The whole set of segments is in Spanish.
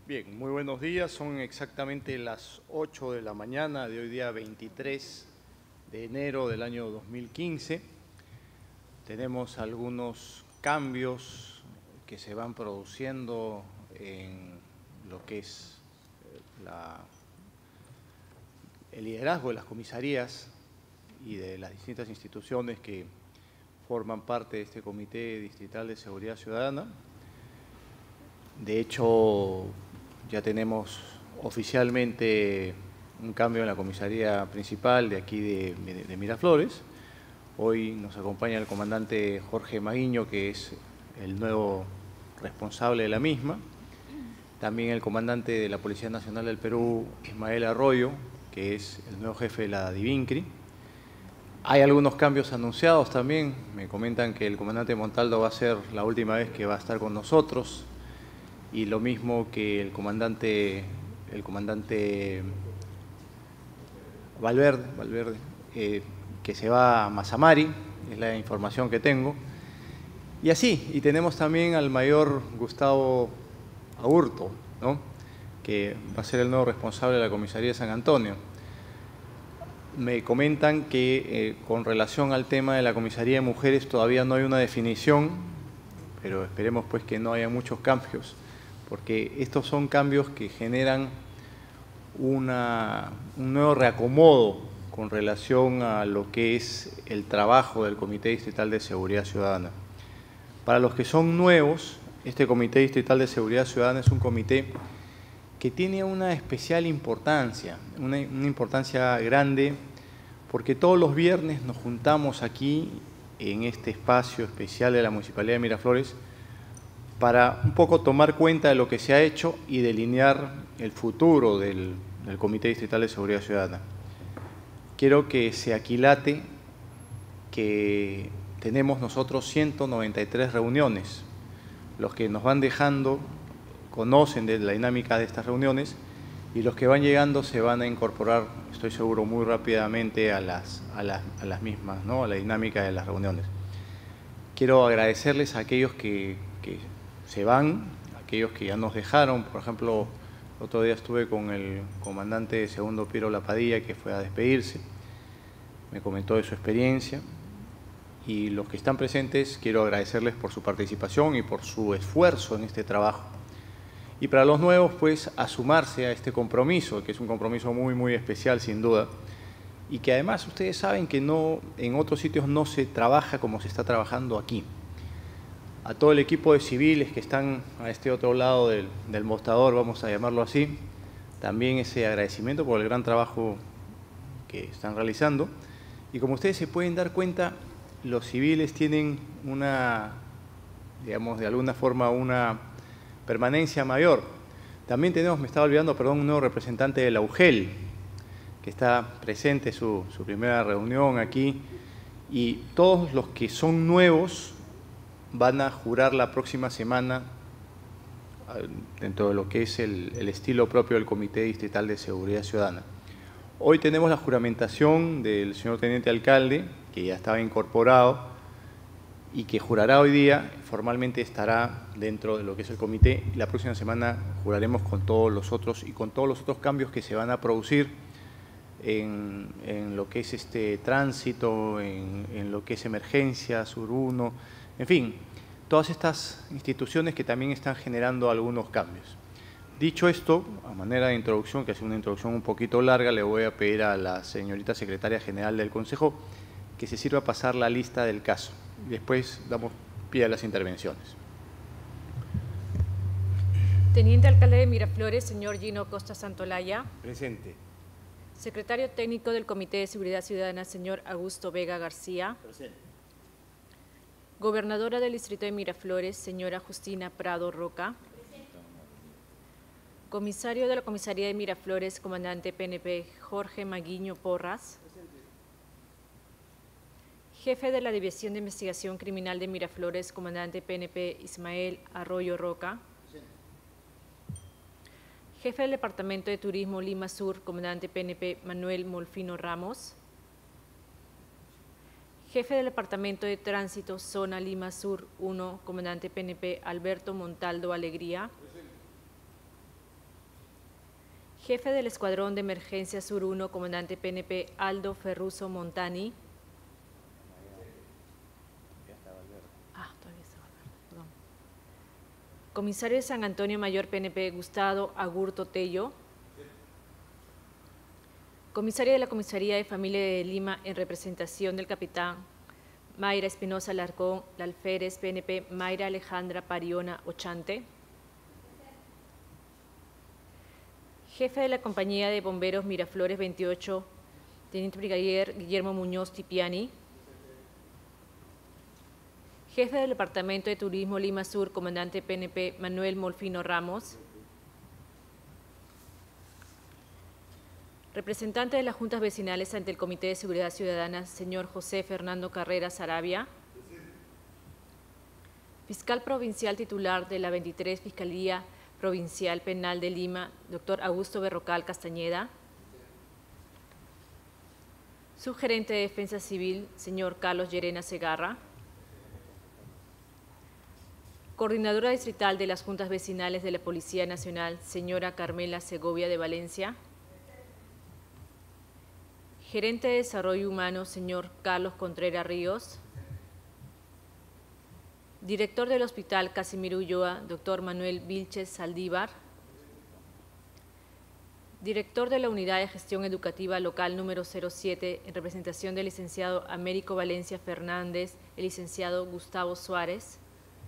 Bien, muy buenos días. Son exactamente las 8 de la mañana de hoy día 23 de enero del año 2015. Tenemos algunos cambios que se van produciendo en lo que es el liderazgo de las comisarías y de las distintas instituciones que forman parte de este Comité Distrital de Seguridad Ciudadana. De hecho, ya tenemos oficialmente un cambio en la comisaría principal de aquí de Miraflores. Hoy nos acompaña el comandante Jorge Maguiño, que es el nuevo responsable de la misma. También el comandante de la Policía Nacional del Perú, Ismael Arroyo, que es el nuevo jefe de la DIVINCRI. Hay algunos cambios anunciados también. Me comentan que el comandante Montaldo va a ser la última vez que va a estar con nosotros. Y lo mismo que el comandante Valverde, que se va a Mazamari, es la información que tengo. Y así, y tenemos también al mayor Gustavo Aburto, ¿no?, que va a ser el nuevo responsable de la comisaría de San Antonio. Me comentan que con relación al tema de la comisaría de mujeres todavía no hay una definición, pero esperemos pues que no haya muchos cambios, porque estos son cambios que generan un nuevo reacomodo con relación a lo que es el trabajo del Comité Distrital de Seguridad Ciudadana. Para los que son nuevos, este Comité Distrital de Seguridad Ciudadana es un comité que tiene una especial importancia, una importancia grande, porque todos los viernes nos juntamos aquí en este espacio especial de la Municipalidad de Miraflores para un poco tomar cuenta de lo que se ha hecho y delinear el futuro del Comité Distrital de Seguridad Ciudadana. Quiero que se aquilate que tenemos nosotros 193 reuniones. Los que nos van dejando conocen de la dinámica de estas reuniones y los que van llegando se van a incorporar, estoy seguro, muy rápidamente a las mismas, ¿no?, a la dinámica de las reuniones. Quiero agradecerles a aquellos que se van, aquellos que ya nos dejaron. Por ejemplo, el otro día estuve con el comandante segundo Piero Lapadilla, que fue a despedirse, me comentó de su experiencia, y los que están presentes quiero agradecerles por su participación y por su esfuerzo en este trabajo. Y para los nuevos, pues, a sumarse a este compromiso, que es un compromiso muy, muy especial, sin duda, y que además ustedes saben que no, en otros sitios no se trabaja como se está trabajando aquí. A todo el equipo de civiles que están a este otro lado del mostrador, vamos a llamarlo así, también ese agradecimiento por el gran trabajo que están realizando. Y como ustedes se pueden dar cuenta, los civiles tienen una, digamos, de alguna forma una permanencia mayor. También tenemos, me estaba olvidando, perdón, un nuevo representante de la UGEL, que está presente su primera reunión aquí, y todos los que son nuevos van a jurar la próxima semana dentro de lo que es el estilo propio del Comité Distrital de Seguridad Ciudadana. Hoy tenemos la juramentación del señor Teniente Alcalde, que ya estaba incorporado y que jurará hoy día, formalmente estará dentro de lo que es el comité. La próxima semana juraremos con todos los otros y con todos los otros cambios que se van a producir en lo que es este tránsito, en lo que es emergencia, Sur 1, en fin, todas estas instituciones que también están generando algunos cambios. Dicho esto, a manera de introducción, que es una introducción un poquito larga, le voy a pedir a la señorita secretaria general del Consejo que se sirva a pasar la lista del caso. Después damos pie a las intervenciones. Teniente Alcalde de Miraflores, señor Gino Costa Santolaya. Presente. Secretario Técnico del Comité de Seguridad Ciudadana, señor Augusto Vega García. Presente. Gobernadora del Distrito de Miraflores, señora Justina Prado Roca. Presente. Comisario de la Comisaría de Miraflores, comandante PNP Jorge Maguiño Porras. Presente. Jefe de la División de Investigación Criminal de Miraflores, comandante PNP Ismael Arroyo Roca. Presente. Jefe del Departamento de Turismo Lima Sur, comandante PNP Manuel Molfino Ramos. Jefe del Departamento de Tránsito Zona Lima Sur 1, comandante PNP Alberto Montaldo Alegría. Presente. Jefe del Escuadrón de Emergencia Sur 1, comandante PNP Aldo Ferruso Montani. Todavía está Valverde, perdón. Comisario de San Antonio Mayor PNP Gustavo Agurto Tello. Comisaria de la Comisaría de Familia de Lima en representación del capitán Mayra Espinosa Larcón, la alférez PNP Mayra Alejandra Pariona Ochante. Jefe de la Compañía de Bomberos Miraflores 28, Teniente Brigadier Guillermo Muñoz Tipiani. Jefe del Departamento de Turismo Lima Sur, comandante PNP Manuel Molfino Ramos. Representante de las Juntas Vecinales ante el Comité de Seguridad Ciudadana, señor José Fernando Carrera Sarabia. Fiscal Provincial Titular de la 23 Fiscalía Provincial Penal de Lima, doctor Augusto Berrocal Castañeda. Subgerente de Defensa Civil, señor Carlos Llerena Segarra. Coordinadora Distrital de las Juntas Vecinales de la Policía Nacional, señora Carmela Segovia de Valencia. Gerente de Desarrollo Humano, señor Carlos Contreras Ríos. Director del Hospital Casimiro Ulloa, doctor Manuel Vilches Saldívar. Director de la Unidad de Gestión Educativa Local número 07, en representación del licenciado Américo Valencia Fernández, el licenciado Gustavo Suárez.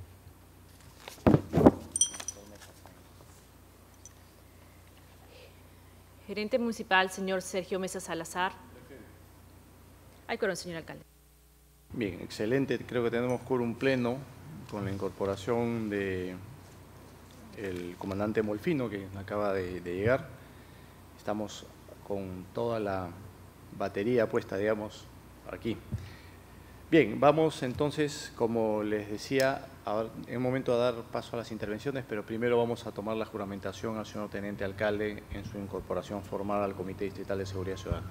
Gerente Municipal, señor Sergio Mesa Salazar. Hay quórum, señor alcalde. Bien, excelente. Creo que tenemos quórum pleno con la incorporación de el comandante Molfino, que acaba de llegar. Estamos con toda la batería puesta, digamos, aquí. Bien, vamos entonces, como les decía, en un momento a dar paso a las intervenciones, pero primero vamos a tomar la juramentación al señor Teniente Alcalde en su incorporación formal al Comité Distrital de Seguridad Ciudadana.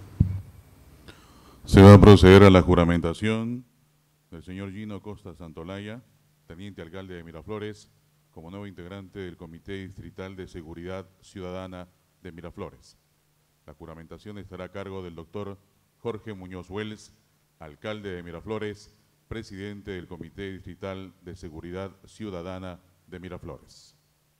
Se va a proceder a la juramentación del señor Gino Costa Santolaya, Teniente Alcalde de Miraflores, como nuevo integrante del Comité Distrital de Seguridad Ciudadana de Miraflores. La juramentación estará a cargo del doctor Jorge Muñoz Wells, alcalde de Miraflores, presidente del Comité Distrital de Seguridad Ciudadana de Miraflores.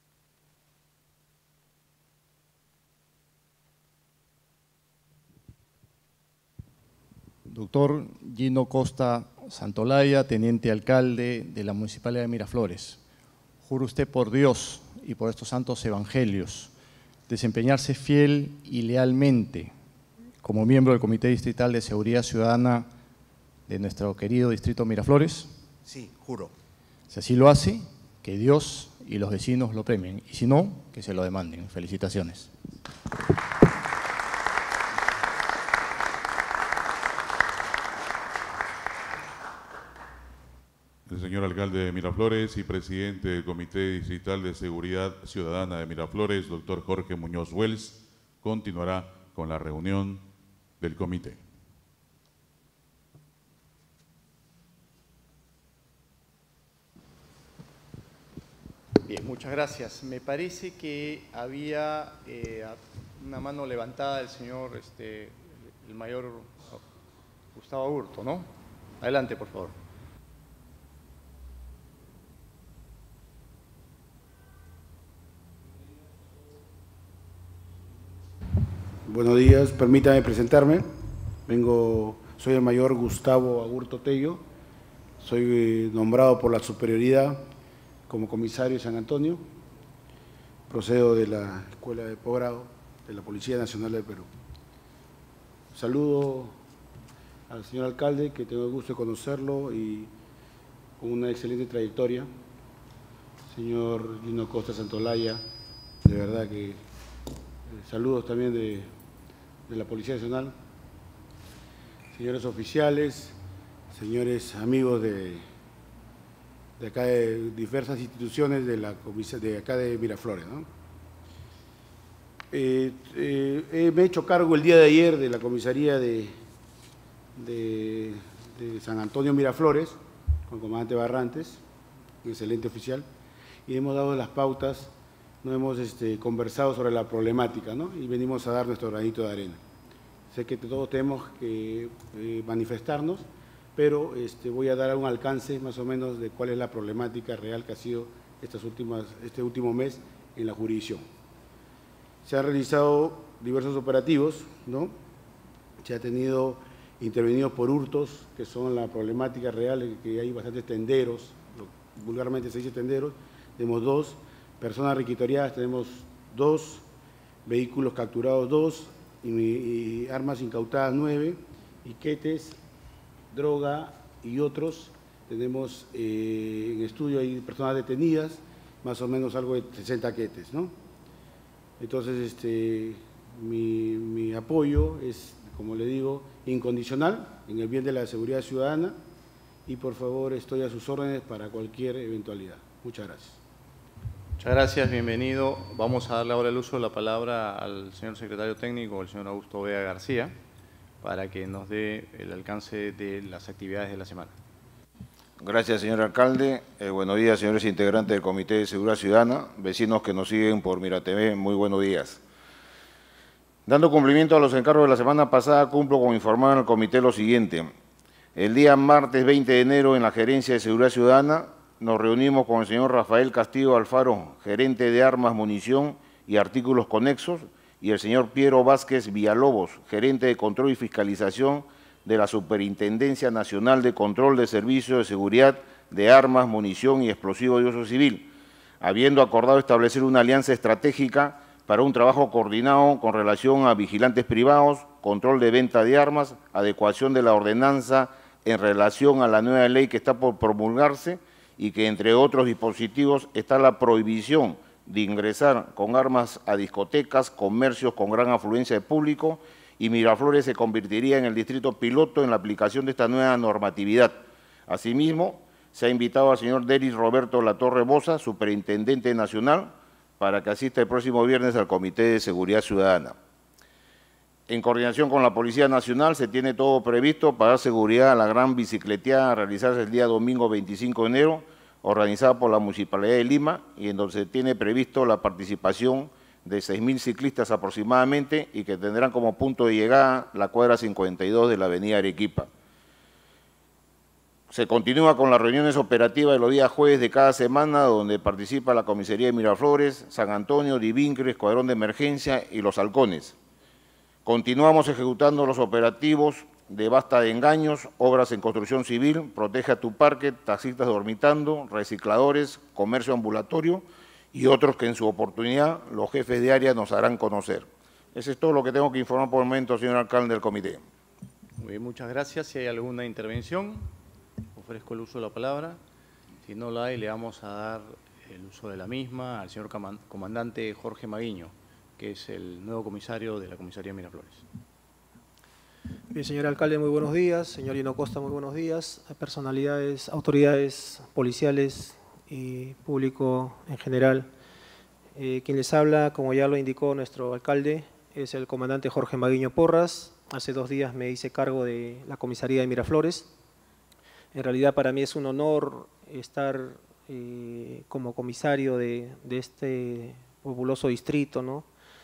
Doctor Gino Costa Santolaya, Teniente Alcalde de la Municipalidad de Miraflores. Juro usted por Dios y por estos santos evangelios desempeñarse fiel y lealmente como miembro del Comité Distrital de Seguridad Ciudadana de nuestro querido distrito Miraflores. Sí, juro. Si así lo hace, que Dios y los vecinos lo premien, y si no, que se lo demanden. Felicitaciones. El señor alcalde de Miraflores y presidente del Comité Distrital de Seguridad Ciudadana de Miraflores, doctor Jorge Muñoz Wells, continuará con la reunión del comité. Bien, muchas gracias. Me parece que había una mano levantada del señor, el mayor Gustavo Agurto, ¿no? Adelante, por favor. Buenos días, permítame presentarme. Soy el mayor Gustavo Agurto Tello, soy nombrado por la superioridad como comisario de San Antonio, procedo de la Escuela de Posgrado de la Policía Nacional del Perú. Saludo al señor alcalde, que tengo el gusto de conocerlo y con una excelente trayectoria. Señor Gino Costa Santolaya, de verdad que saludos también de la Policía Nacional, señores oficiales, señores amigos de acá de diversas instituciones de acá de Miraflores, ¿no? Me he hecho cargo el día de ayer de la comisaría de San Antonio Miraflores, con el comandante Barrantes, un excelente oficial, y hemos dado las pautas no hemos conversado sobre la problemática, ¿no? Y venimos a dar nuestro granito de arena. Sé que todos tenemos que manifestarnos, pero voy a dar un alcance más o menos de cuál es la problemática real que ha sido este último mes en la jurisdicción. Se han realizado diversos operativos, ¿no? Se ha intervenido por hurtos, que son la problemática real, que hay bastantes tenderos, vulgarmente se dice tenderos, tenemos 2, personas requitoriadas tenemos 2, vehículos capturados 2, y armas incautadas 9, piquetes, droga y otros. Tenemos en estudio hay personas detenidas, más o menos algo de 60 quetes, ¿no? Entonces, mi apoyo es, como le digo, incondicional en el bien de la seguridad ciudadana y por favor estoy a sus órdenes para cualquier eventualidad. Muchas gracias. Muchas gracias, bienvenido. Vamos a darle ahora el uso de la palabra al señor secretario técnico, el señor Augusto Vega García, para que nos dé el alcance de las actividades de la semana. Gracias, señor alcalde. Buenos días, señores integrantes del Comité de Seguridad Ciudadana, vecinos que nos siguen por MiraTV, muy buenos días. Dando cumplimiento a los encargos de la semana pasada, cumplo con informar al comité lo siguiente. El día martes 20 de enero, en la Gerencia de Seguridad Ciudadana, nos reunimos con el señor Rafael Castillo Alfaro, gerente de Armas, Munición y Artículos Conexos, y el señor Piero Vázquez Villalobos, gerente de Control y Fiscalización de la Superintendencia Nacional de Control de Servicios de Seguridad de Armas, Munición y Explosivos de Uso Civil, habiendo acordado establecer una alianza estratégica para un trabajo coordinado con relación a vigilantes privados, control de venta de armas, adecuación de la ordenanza en relación a la nueva ley que está por promulgarse y que, entre otros dispositivos, está la prohibición de ingresar con armas a discotecas, comercios con gran afluencia de público, y Miraflores se convertiría en el distrito piloto en la aplicación de esta nueva normatividad. Asimismo, se ha invitado al señor Denis Roberto Latorre Boza, superintendente nacional, para que asista el próximo viernes al Comité de Seguridad Ciudadana. En coordinación con la Policía Nacional, se tiene todo previsto para dar seguridad a la gran bicicleteada a realizarse el día domingo 25 de enero, organizada por la Municipalidad de Lima, y en donde se tiene previsto la participación de 6.000 ciclistas aproximadamente y que tendrán como punto de llegada la cuadra 52 de la avenida Arequipa. Se continúa con las reuniones operativas de los días jueves de cada semana, donde participa la Comisaría de Miraflores, San Antonio, Divincre, Escuadrón de Emergencia y Los Halcones. Continuamos ejecutando los operativos de Basta de Engaños, Obras en Construcción Civil, Protege a tu Parque, Taxistas Dormitando, Recicladores, Comercio Ambulatorio y otros que en su oportunidad los jefes de área nos harán conocer. Eso es todo lo que tengo que informar por el momento, señor alcalde del comité. Muy bien, muchas gracias. Si hay alguna intervención, ofrezco el uso de la palabra. Si no la hay, le vamos a dar el uso de la misma al señor comandante Jorge Maguiño, que es el nuevo comisario de la Comisaría de Miraflores. Bien, señor alcalde, muy buenos días. Señor Gino Costa, muy buenos días. Personalidades, autoridades policiales y público en general. Quien les habla, como ya lo indicó nuestro alcalde, es el comandante Jorge Maguiño Porras. Hace 2 días me hice cargo de la Comisaría de Miraflores. En realidad para mí es un honor estar como comisario de este populoso distrito, ¿no?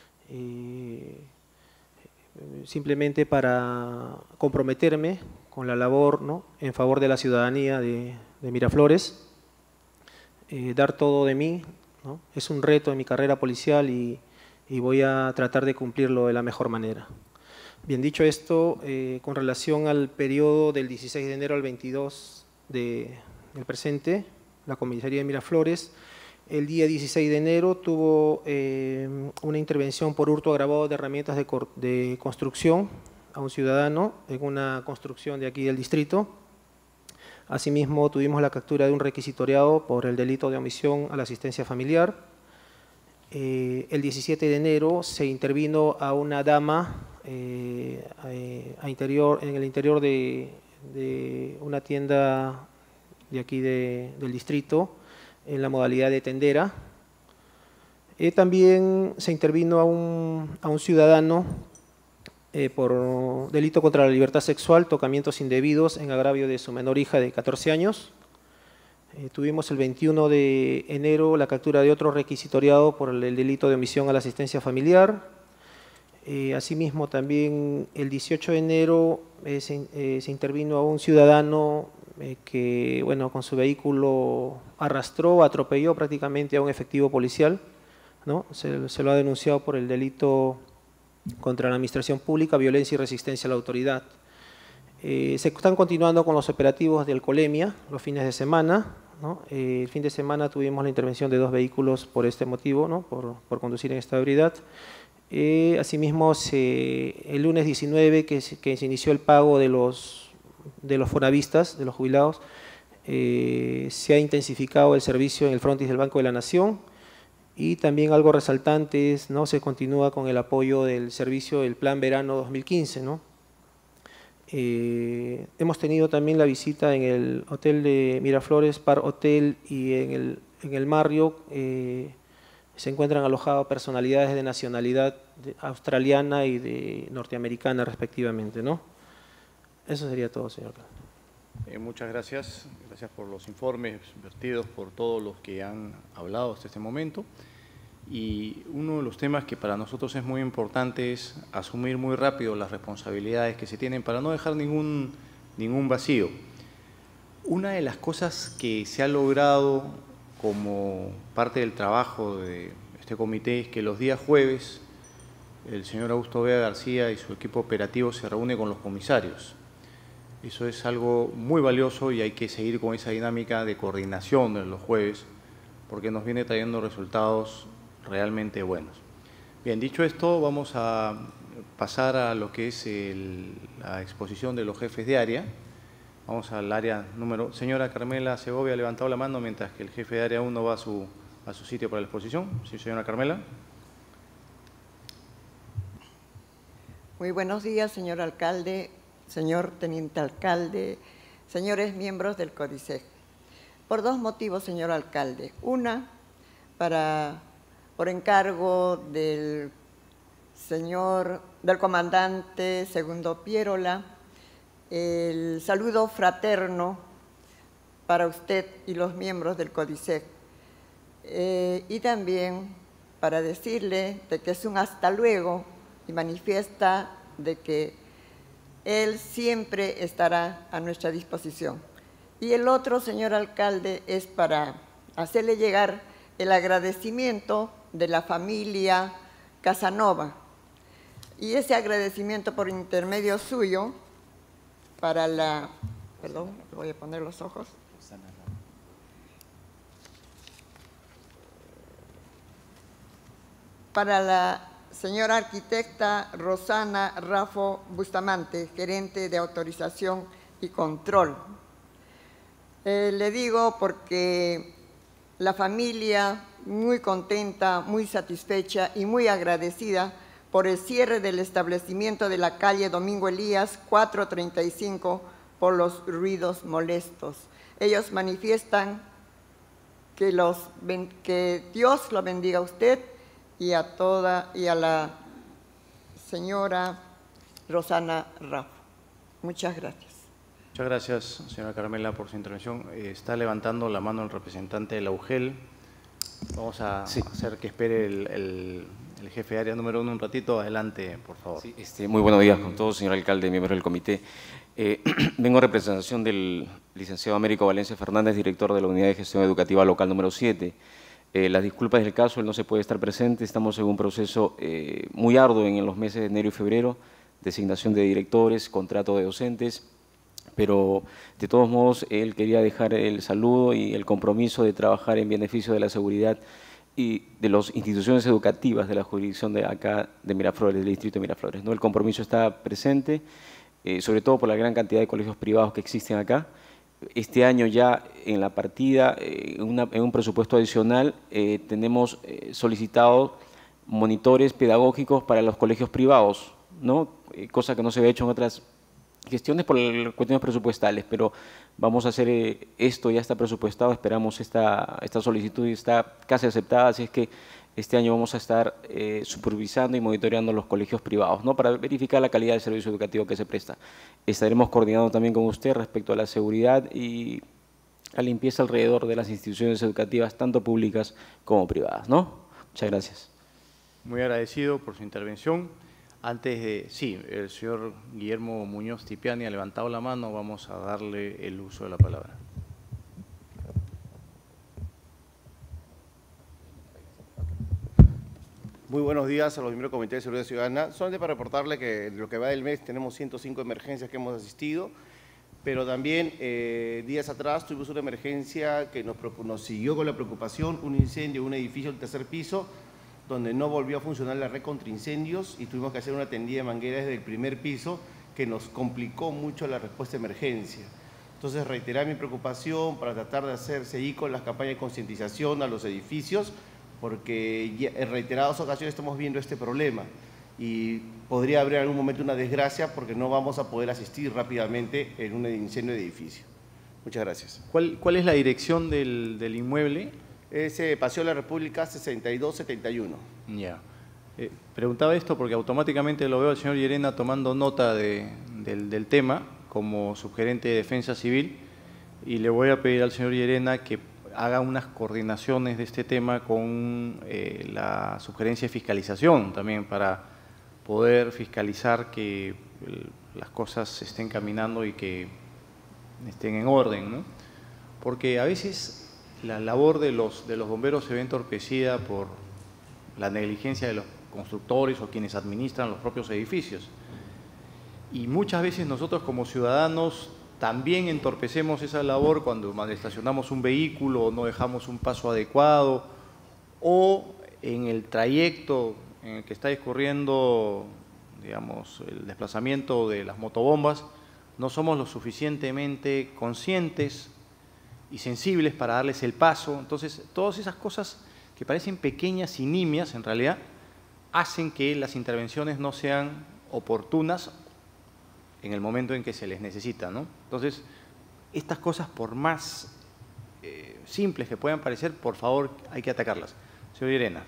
Simplemente para comprometerme con la labor, ¿no?, en favor de la ciudadanía de Miraflores, dar todo de mí, ¿no? Es un reto en mi carrera policial y voy a tratar de cumplirlo de la mejor manera. Bien, dicho esto, con relación al periodo del 16 de enero al 22 del presente, la Comisaría de Miraflores, el día 16 de enero tuvo una intervención por hurto agravado de herramientas de construcción a un ciudadano en una construcción de aquí del distrito. Asimismo, tuvimos la captura de un requisitoriado por el delito de omisión a la asistencia familiar. El 17 de enero se intervino a una dama en el interior de una tienda de aquí del distrito, en la modalidad de tendera. También se intervino a un ciudadano por delito contra la libertad sexual, tocamientos indebidos en agravio de su menor hija de 14 años. Tuvimos el 21 de enero la captura de otro requisitoriado por el delito de omisión a la asistencia familiar. Asimismo, también el 18 de enero se intervino a un ciudadano que, bueno, con su vehículo arrastró, atropelló prácticamente a un efectivo policial, ¿no? Se lo ha denunciado por el delito contra la administración pública, violencia y resistencia a la autoridad. Se están continuando con los operativos de alcoholemia los fines de semana, ¿no? El fin de semana tuvimos la intervención de 2 vehículos por este motivo, ¿no? por conducir en estado de ebriedad. Asimismo, el lunes 19 que se inició el pago de los foravistas, de los jubilados, se ha intensificado el servicio en el frontis del Banco de la Nación, y también algo resaltante es, ¿no? Se continúa con el apoyo del servicio del Plan Verano 2015, ¿no? Hemos tenido también la visita en el hotel de Miraflores, Par Hotel, y en el Marriott se encuentran alojadas personalidades de nacionalidad australiana y de norteamericana respectivamente, ¿no? Eso sería todo, señor. Muchas gracias. Gracias por los informes vertidos por todos los que han hablado hasta este momento. Y uno de los temas que para nosotros es muy importante es asumir muy rápido las responsabilidades que se tienen para no dejar ningún vacío. Una de las cosas que se ha logrado como parte del trabajo de este comité es que los días jueves el señor Augusto Vega García y su equipo operativo se reúne con los comisarios. Eso es algo muy valioso y hay que seguir con esa dinámica de coordinación de los jueves porque nos viene trayendo resultados realmente buenos. Bien, dicho esto, vamos a pasar a lo que es la exposición de los jefes de área. Vamos al área número… Señora Carmela Segovia ha levantado la mano mientras que el jefe de área 1 va a su sitio para la exposición. Sí, señora Carmela. Muy buenos días, señor alcalde, señor teniente alcalde, señores miembros del CODICEG. Por 2 motivos, señor alcalde. Una, por encargo del comandante Segundo Pierola, el saludo fraterno para usted y los miembros del CODICEG. Y también para decirle de que es un hasta luego y manifiesta de que él siempre estará a nuestra disposición. Y el otro, señor alcalde, es para hacerle llegar el agradecimiento de la familia Casanova. Y ese agradecimiento por intermedio suyo para la… Perdón, voy a poner los ojos. Para la señora arquitecta Rosana Raffo Bustamante, gerente de autorización y control. Le digo porque la familia muy contenta, muy satisfecha y muy agradecida por el cierre del establecimiento de la calle Domingo Elías 435 por los ruidos molestos. Ellos manifiestan que Dios lo bendiga a usted y a la señora Rosana Raffo. Muchas gracias. Muchas gracias, señora Carmela, por su intervención. Está levantando la mano el representante de la UGEL. Vamos a hacer que espere el jefe de área número 1 un ratito. Adelante, por favor. Sí, muy buenos días con todos, señor alcalde, miembros del comité. Vengo en representación del licenciado Américo Valencia Fernández, director de la Unidad de Gestión Educativa Local número 7. Las disculpas del caso, él no se puede estar presente. Estamos en un proceso muy arduo en los meses de enero y febrero, designación de directores, contrato de docentes, pero de todos modos él quería dejar el saludo y el compromiso de trabajar en beneficio de la seguridad y de las instituciones educativas de la jurisdicción de acá de Miraflores, del distrito de Miraflores, ¿no? El compromiso está presente, sobre todo por la gran cantidad de colegios privados que existen acá. Este año ya en la partida, en un presupuesto adicional, tenemos solicitados monitores pedagógicos para los colegios privados, ¿no? Cosa que no se había hecho en otras gestiones por cuestiones presupuestales, pero vamos a hacer esto, ya está presupuestado, esperamos esta solicitud y está casi aceptada, así es que este año vamos a estar supervisando y monitoreando los colegios privados, ¿no? Para verificar la calidad del servicio educativo que se presta. Estaremos coordinando también con usted respecto a la seguridad y a limpieza alrededor de las instituciones educativas, tanto públicas como privadas, ¿no? Muchas gracias. Muy agradecido por su intervención. Antes de, sí, el señor Guillermo Muñoz Tipiani ha levantado la mano, vamos a darle el uso de la palabra. Muy buenos días a los miembros del Comité de Seguridad Ciudadana. Solamente para reportarle que en lo que va del mes tenemos 105 emergencias que hemos asistido, pero también días atrás tuvimos una emergencia que nos siguió con la preocupación, un incendio en un edificio del tercer piso, donde no volvió a funcionar la red contra incendios y tuvimos que hacer una tendida de mangueras desde el primer piso que nos complicó mucho la respuesta de emergencia. Entonces, reiterar mi preocupación para tratar de hacerse con las campañas de concientización a los edificios, porque ya en reiteradas ocasiones estamos viendo este problema y podría haber en algún momento una desgracia porque no vamos a poder asistir rápidamente en un incendio de edificio. Muchas gracias. ¿Cuál es la dirección del inmueble? Es Paseo de la República 6271. Ya. Preguntaba esto porque automáticamente lo veo al señor Llerena tomando nota del tema como subgerente de Defensa Civil y le voy a pedir al señor Llerena que haga unas coordinaciones de este tema con la subgerencia de fiscalización también para poder fiscalizar que las cosas se estén caminando y que estén en orden, ¿no? Porque a veces la labor de los bomberos se ve entorpecida por la negligencia de los constructores o quienes administran los propios edificios. Y muchas veces nosotros como ciudadanos también entorpecemos esa labor cuando estacionamos un vehículo o no dejamos un paso adecuado o en el trayecto en el que está discurriendo, digamos, el desplazamiento de las motobombas, no somos lo suficientemente conscientes y sensibles para darles el paso. Entonces, todas esas cosas que parecen pequeñas y nimias, en realidad, hacen que las intervenciones no sean oportunas en el momento en que se les necesita, ¿no? Entonces, estas cosas, por más simples que puedan parecer, por favor, hay que atacarlas. Señor Llerena.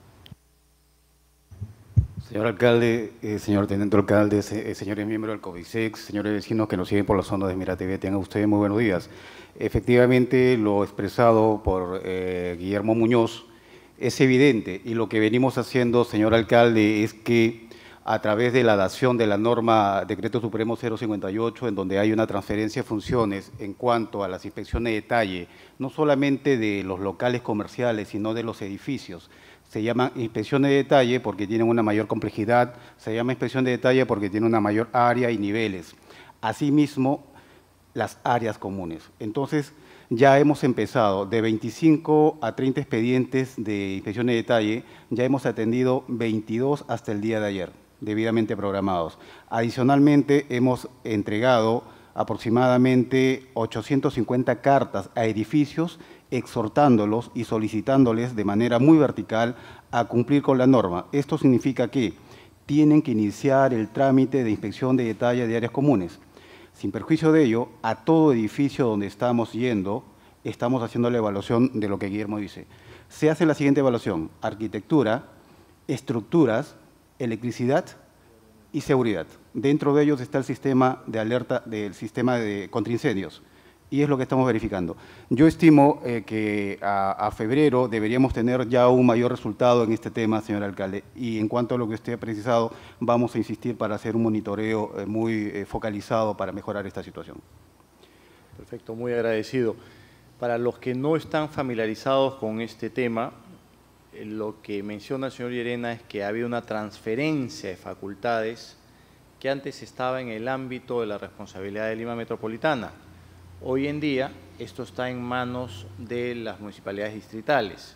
Señor alcalde, señor teniente alcalde, señores miembros del COVISEX, señores vecinos que nos siguen por las zonas de Mira TV, tengan ustedes muy buenos días. Efectivamente, lo expresado por Guillermo Muñoz es evidente y lo que venimos haciendo, señor alcalde, es que a través de la dación de la norma Decreto Supremo 058, en donde hay una transferencia de funciones en cuanto a las inspecciones de detalle, no solamente de los locales comerciales, sino de los edificios. Se llaman inspecciones de detalle porque tienen una mayor complejidad, se llama inspección de detalle porque tiene una mayor área y niveles. Asimismo, las áreas comunes. Entonces, ya hemos empezado de 25 a 30 expedientes de inspección de detalle, ya hemos atendido 22 hasta el día de ayer, debidamente programados. Adicionalmente, hemos entregado aproximadamente 850 cartas a edificios exhortándolos y solicitándoles de manera muy vertical a cumplir con la norma. Esto significa que tienen que iniciar el trámite de inspección de detalle de áreas comunes. Sin perjuicio de ello, a todo edificio donde estamos yendo, estamos haciendo la evaluación de lo que Guillermo dice. Se hace la siguiente evaluación: arquitectura, estructuras, electricidad y seguridad. Dentro de ellos está el sistema de alerta del sistema de contraincendios y es lo que estamos verificando. Yo estimo que a febrero deberíamos tener ya un mayor resultado en este tema, señor alcalde, y en cuanto a lo que usted ha precisado, vamos a insistir para hacer un monitoreo muy focalizado para mejorar esta situación. Perfecto, muy agradecido. Para los que no están familiarizados con este tema, lo que menciona el señor Llerena es que ha habido una transferencia de facultades que antes estaba en el ámbito de la responsabilidad de Lima Metropolitana. Hoy en día esto está en manos de las municipalidades distritales.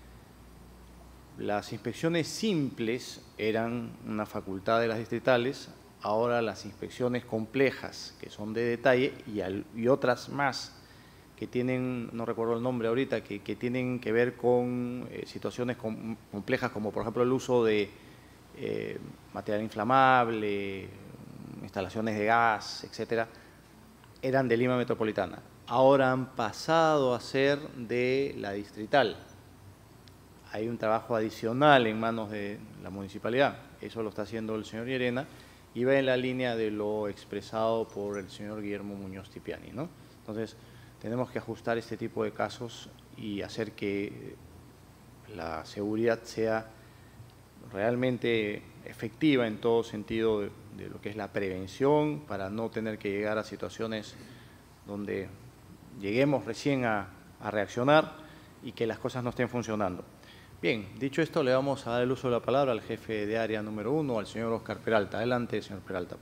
Las inspecciones simples eran una facultad de las distritales, ahora las inspecciones complejas, que son de detalle, y otras más que tienen, no recuerdo el nombre ahorita, que tienen que ver con situaciones complejas como por ejemplo el uso de material inflamable, instalaciones de gas, etcétera, eran de Lima Metropolitana. Ahora han pasado a ser de la distrital. Hay un trabajo adicional en manos de la municipalidad. Eso lo está haciendo el señor Llerena y va en la línea de lo expresado por el señor Guillermo Muñoz Tipiani, ¿no? Entonces, tenemos que ajustar este tipo de casos y hacer que la seguridad sea realmente efectiva en todo sentido de lo que es la prevención, para no tener que llegar a situaciones donde lleguemos recién a reaccionar y que las cosas no estén funcionando. Bien, dicho esto, le vamos a dar el uso de la palabra al jefe de área número 1, al señor Oscar Peralta. Adelante, señor Peralta.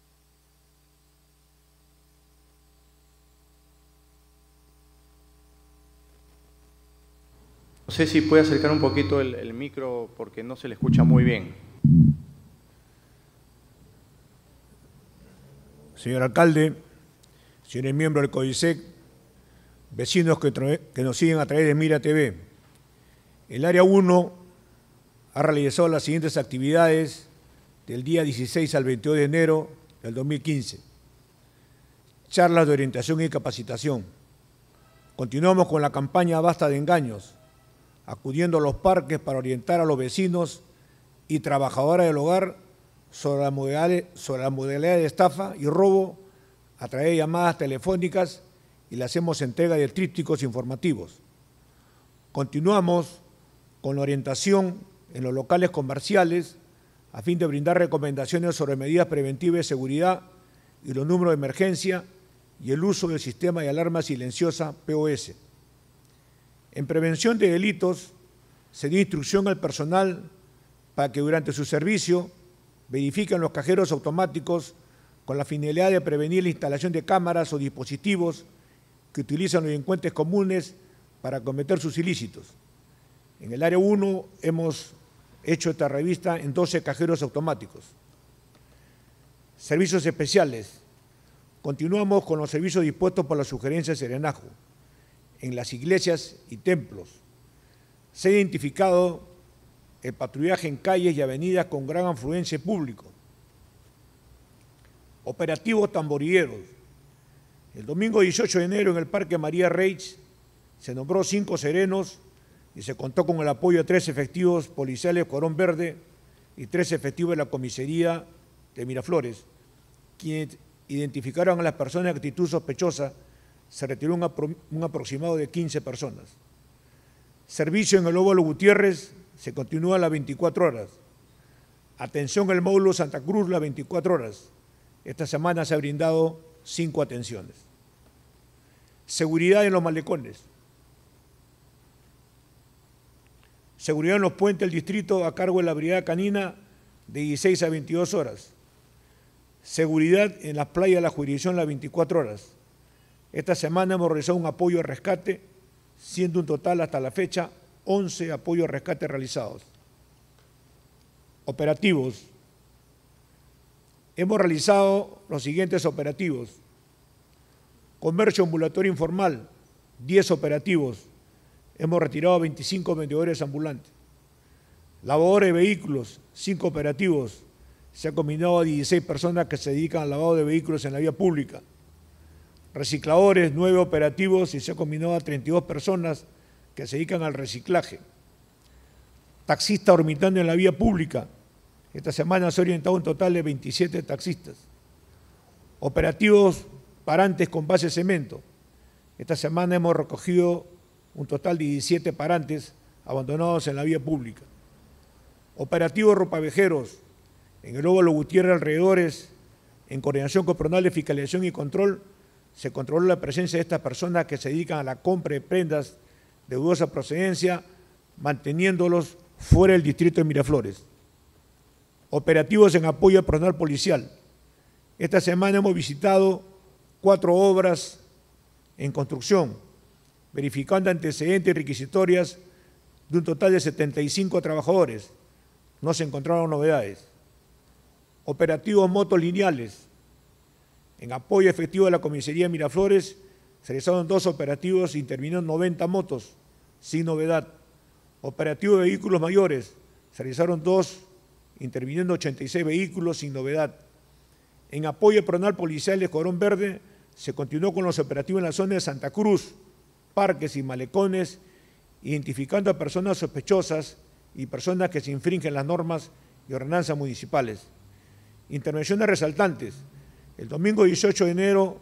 No sé si puede acercar un poquito el micro porque no se le escucha muy bien. Señor alcalde, señores miembros del CODISEC, vecinos que nos siguen a través de Mira TV, el área 1 ha realizado las siguientes actividades del día 16 al 22 de enero del 2015. Charlas de orientación y capacitación. Continuamos con la campaña Basta de Engaños, acudiendo a los parques para orientar a los vecinos y trabajadoras del hogar sobre la modalidad de estafa y robo a través de llamadas telefónicas y le hacemos entrega de trípticos informativos. Continuamos con la orientación en los locales comerciales a fin de brindar recomendaciones sobre medidas preventivas de seguridad y los números de emergencia y el uso del sistema de alarma silenciosa POS. En prevención de delitos, se dio instrucción al personal para que durante su servicio verifiquen los cajeros automáticos con la finalidad de prevenir la instalación de cámaras o dispositivos que utilizan los delincuentes comunes para cometer sus ilícitos. En el área 1 hemos hecho esta revista en 12 cajeros automáticos. Servicios especiales. Continuamos con los servicios dispuestos por la sugerencia de Serenazgo. En las iglesias y templos se ha identificado el patrullaje en calles y avenidas con gran afluencia de público. Operativos tamborilleros. El domingo 18 de enero en el Parque María Reitz se nombró 5 serenos y se contó con el apoyo de 3 efectivos policiales de Corón Verde y 3 efectivos de la comisaría de Miraflores, quienes identificaron a las personas de actitud sospechosa. Se retiró un aproximado de 15 personas. Servicio en el Óvalo Gutiérrez se continúa a las 24 horas. Atención en el módulo Santa Cruz las 24 horas. Esta semana se ha brindado 5 atenciones. Seguridad en los malecones. Seguridad en los puentes del distrito a cargo de la Brigada Canina de 16 a 22 horas. Seguridad en las playas de la jurisdicción las 24 horas. Esta semana hemos realizado un apoyo de rescate, siendo un total hasta la fecha 11 apoyos de rescate realizados. Operativos. Hemos realizado los siguientes operativos. Comercio ambulatorio informal, 10 operativos. Hemos retirado a 25 vendedores ambulantes. Lavadores de vehículos, 5 operativos. Se ha combinado a 16 personas que se dedican al lavado de vehículos en la vía pública. Recicladores, 9 operativos y se ha combinado a 32 personas que se dedican al reciclaje. Taxistas orbitando en la vía pública. Esta semana se ha orientado un total de 27 taxistas. Operativos parantes con base de cemento. Esta semana hemos recogido un total de 17 parantes abandonados en la vía pública. Operativos ropavejeros en el Óvalo Gutiérrez alrededores, en coordinación con Personal de Fiscalización y Control, se controló la presencia de estas personas que se dedican a la compra de prendas de dudosa procedencia, manteniéndolos fuera del distrito de Miraflores. Operativos en apoyo al personal policial. Esta semana hemos visitado 4 obras en construcción, verificando antecedentes requisitorias de un total de 75 trabajadores. No se encontraron novedades. Operativos motos lineales. En apoyo efectivo de la comisaría de Miraflores, se realizaron 2 operativos, intervinieron 90 motos, sin novedad. Operativo de vehículos mayores, se realizaron 2, interviniendo 86 vehículos, sin novedad. En apoyo personal policial de Corón Verde, se continuó con los operativos en la zona de Santa Cruz, parques y malecones, identificando a personas sospechosas y personas que se infringen las normas y ordenanzas municipales. Intervenciones resaltantes. El domingo 18 de enero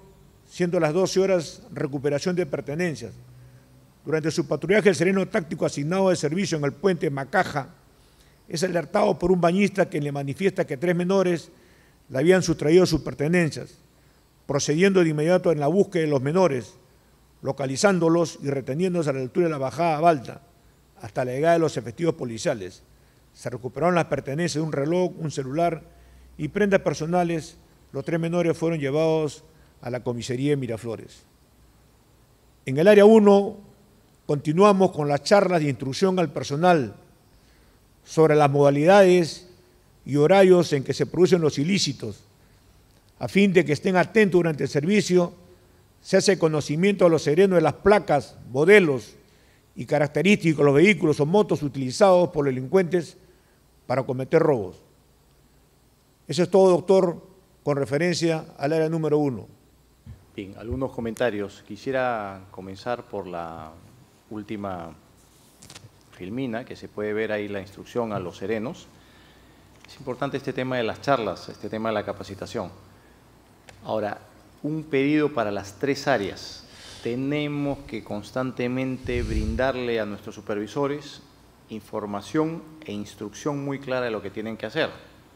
siendo las 12 horas recuperación de pertenencias. Durante su patrullaje, el sereno táctico asignado de servicio en el puente Macaja es alertado por un bañista que le manifiesta que 3 menores le habían sustraído sus pertenencias, procediendo de inmediato en la búsqueda de los menores, localizándolos y reteniéndolos a la altura de la bajada Balta, hasta la llegada de los efectivos policiales. Se recuperaron las pertenencias de un reloj, un celular y prendas personales. Los 3 menores fueron llevados a la comisaría de Miraflores. En el área 1 continuamos con las charlas de instrucción al personal sobre las modalidades y horarios en que se producen los ilícitos. A fin de que estén atentos durante el servicio, se hace conocimiento a los serenos de las placas, modelos y características de los vehículos o motos utilizados por los delincuentes para cometer robos. Eso es todo, doctor, con referencia al área número 1. Bien, algunos comentarios. Quisiera comenzar por la última filmina, que se puede ver ahí la instrucción a los serenos. Es importante este tema de las charlas, este tema de la capacitación. Ahora, un pedido para las 3 áreas. Tenemos que constantemente brindarle a nuestros supervisores información e instrucción muy clara de lo que tienen que hacer.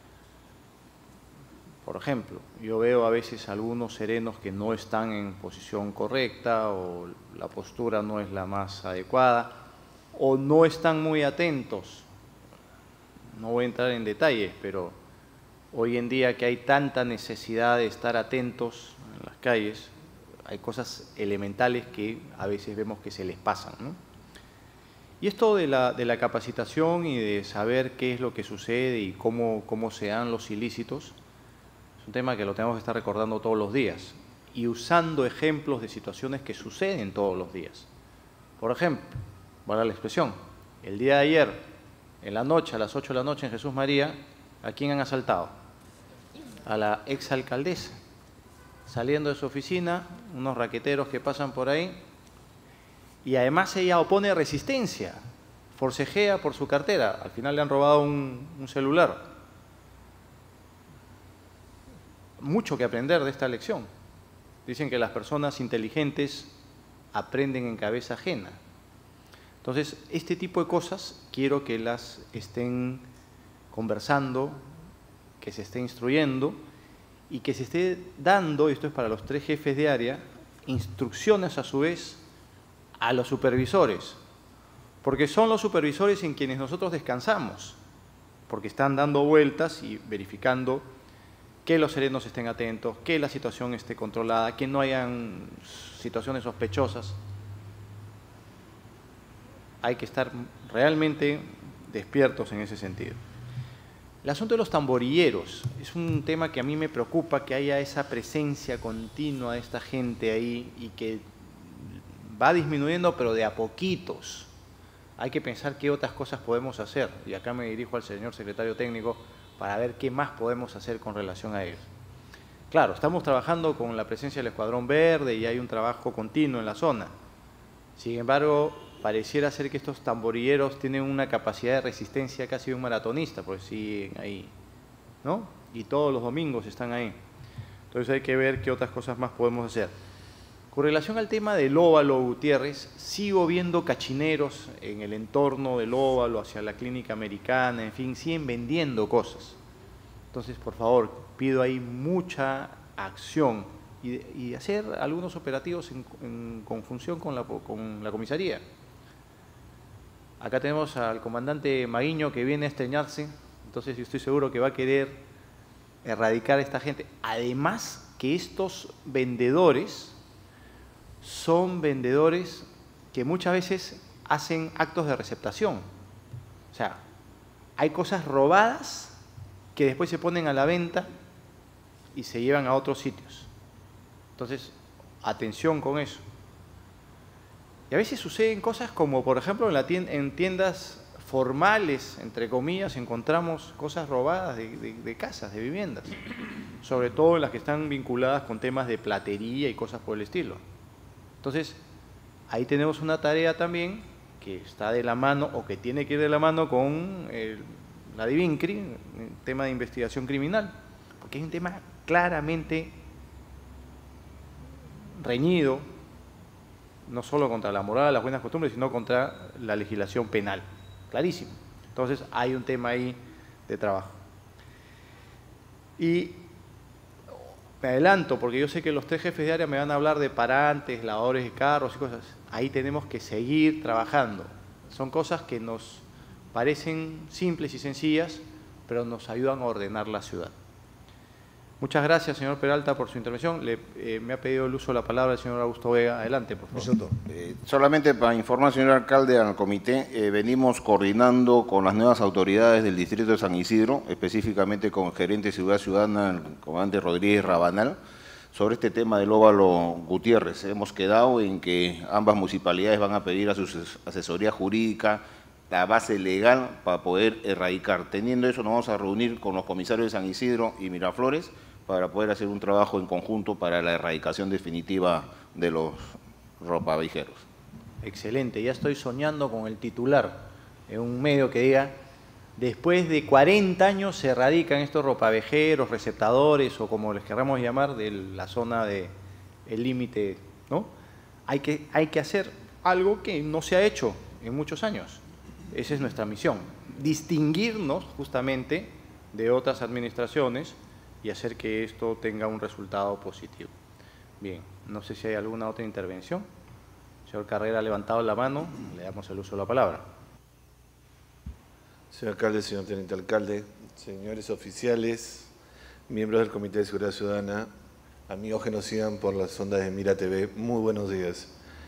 Por ejemplo, yo veo a veces algunos serenos que no están en posición correcta o la postura no es la más adecuada o no están muy atentos. No voy a entrar en detalles, pero hoy en día que hay tanta necesidad de estar atentos en las calles, hay cosas elementales que a veces vemos que se les pasan, ¿no? Y esto de la capacitación y de saber qué es lo que sucede y cómo se dan los ilícitos, es un tema que lo tenemos que estar recordando todos los días y usando ejemplos de situaciones que suceden todos los días. Por ejemplo, valga la expresión, el día de ayer, en la noche, a las 8 de la noche en Jesús María, ¿a quién han asaltado? A la exalcaldesa. Saliendo de su oficina, unos raqueteros que pasan por ahí, y además ella opone resistencia, forcejea por su cartera. Al final le han robado un celular. Mucho que aprender de esta lección. Dicen que las personas inteligentes aprenden en cabeza ajena. Entonces, este tipo de cosas quiero que las estén conversando, que se esté instruyendo y que se esté dando, esto es para los 3 jefes de área, instrucciones a su vez a los supervisores, porque son los supervisores en quienes nosotros descansamos, porque están dando vueltas y verificando que los serenos estén atentos, que la situación esté controlada, que no hayan situaciones sospechosas. Hay que estar realmente despiertos en ese sentido. El asunto de los tamborilleros es un tema que a mí me preocupa, que haya esa presencia continua de esta gente ahí y que va disminuyendo, pero de a poquitos. Hay que pensar qué otras cosas podemos hacer, y acá me dirijo al señor secretario técnico para ver qué más podemos hacer con relación a ellos. Claro, estamos trabajando con la presencia del Escuadrón Verde y hay un trabajo continuo en la zona. Sin embargo, pareciera ser que estos tamborilleros tienen una capacidad de resistencia casi de un maratonista, porque siguen ahí, ¿no? Y todos los domingos están ahí. Entonces hay que ver qué otras cosas más podemos hacer. Con relación al tema del óvalo, Gutiérrez, sigo viendo cachineros en el entorno del óvalo, hacia la clínica americana, en fin, siguen vendiendo cosas. Entonces, por favor, pido ahí mucha acción y hacer algunos operativos en conjunción con la comisaría. Acá tenemos al comandante Maguiño que viene a estreñarse, entonces yo estoy seguro que va a querer erradicar a esta gente. Además que estos vendedores son vendedores que muchas veces hacen actos de receptación. O sea, hay cosas robadas que después se ponen a la venta y se llevan a otros sitios. Entonces, atención con eso. Y a veces suceden cosas como, por ejemplo, en tiendas formales, entre comillas, encontramos cosas robadas de casas, de viviendas, sobre todo las que están vinculadas con temas de platería y cosas por el estilo. Entonces, ahí tenemos una tarea también que está de la mano o que tiene que ir de la mano con la DIVINCRI, el tema de investigación criminal, porque es un tema claramente reñido, no solo contra la moral, las buenas costumbres, sino contra la legislación penal. Clarísimo. Entonces, hay un tema ahí de trabajo. Y me adelanto, porque yo sé que los 3 jefes de área me van a hablar de parantes, lavadores de carros y cosas. Ahí tenemos que seguir trabajando. Son cosas que nos parecen simples y sencillas, pero nos ayudan a ordenar la ciudad. Muchas gracias, señor Peralta, por su intervención. Me ha pedido el uso de la palabra el señor Augusto Vega. Adelante, por favor. Solamente para informar, señor alcalde, al comité, venimos coordinando con las nuevas autoridades del distrito de San Isidro, específicamente con el gerente de Seguridad Ciudadana, el comandante Rodríguez Rabanal, sobre este tema del óvalo Gutiérrez. Hemos quedado en que ambas municipalidades van a pedir a su asesoría jurídica la base legal para poder erradicar. Teniendo eso, nos vamos a reunir con los comisarios de San Isidro y Miraflores para poder hacer un trabajo en conjunto para la erradicación definitiva de los ropavejeros. Excelente, ya estoy soñando con el titular en un medio que diga: después de 40 años se erradican estos ropavejeros, receptadores o como les queramos llamar, de la zona del límite, ¿no? Hay que hacer algo que no se ha hecho en muchos años. Esa es nuestra misión, distinguirnos justamente de otras administraciones y hacer que esto tenga un resultado positivo. Bien, no sé si hay alguna otra intervención. Señor Carrera ha levantado la mano, le damos el uso de la palabra. Señor alcalde, señor teniente alcalde, señores oficiales, miembros del Comité de Seguridad Ciudadana, amigos que nos sigan por las ondas de Mira TV, muy buenos días.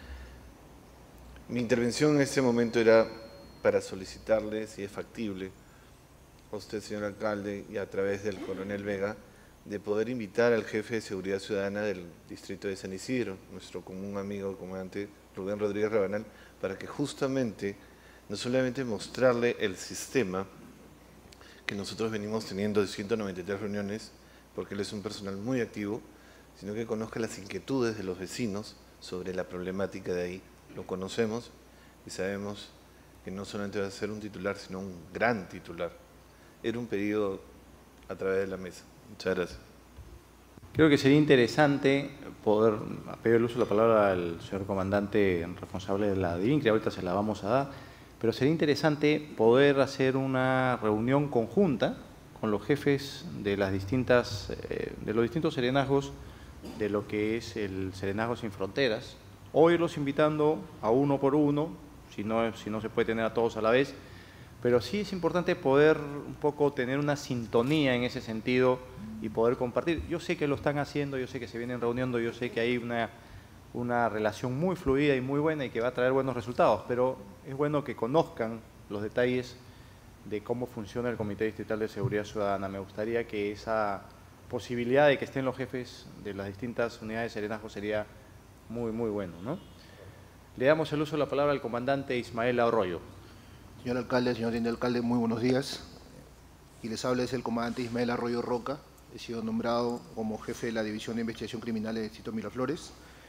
Mi intervención en este momento era para solicitarle, si es factible, a usted, señor alcalde, y a través del coronel Vega, de poder invitar al jefe de Seguridad Ciudadana del distrito de San Isidro, nuestro común amigo, el comandante Rubén Rodríguez Rabanal, para que justamente, no solamente mostrarle el sistema que nosotros venimos teniendo de 193 reuniones, porque él es un personal muy activo, sino que conozca las inquietudes de los vecinos sobre la problemática de ahí. Lo conocemos y sabemos que no solamente va a ser un titular, sino un gran titular. Era un pedido a través de la mesa. Muchas gracias. Creo que sería interesante poder pedir el uso de la palabra al señor comandante responsable de la DIVIN, que ahorita se la vamos a dar, pero sería interesante poder hacer una reunión conjunta con los jefes de las distintas, de los distintos serenazgos de lo que es el Serenazgo Sin Fronteras, o irlos invitando a uno por uno, si no se puede tener a todos a la vez, pero sí es importante poder un poco tener una sintonía en ese sentido y poder compartir. Yo sé que lo están haciendo, yo sé que se vienen reuniendo, yo sé que hay una relación muy fluida y muy buena y que va a traer buenos resultados, pero es bueno que conozcan los detalles de cómo funciona el Comité Distrital de Seguridad Ciudadana. Me gustaría que esa posibilidad de que estén los jefes de las distintas unidades de serenazgo sería muy, muy bueno, ¿no? Le damos el uso de la palabra al comandante Ismael Arroyo. Señor alcalde, señor teniente alcalde, muy buenos días. Y les habla es el comandante Ismael Arroyo Roca. He sido nombrado como jefe de la División de Investigación Criminal del Distrito de Miraflores.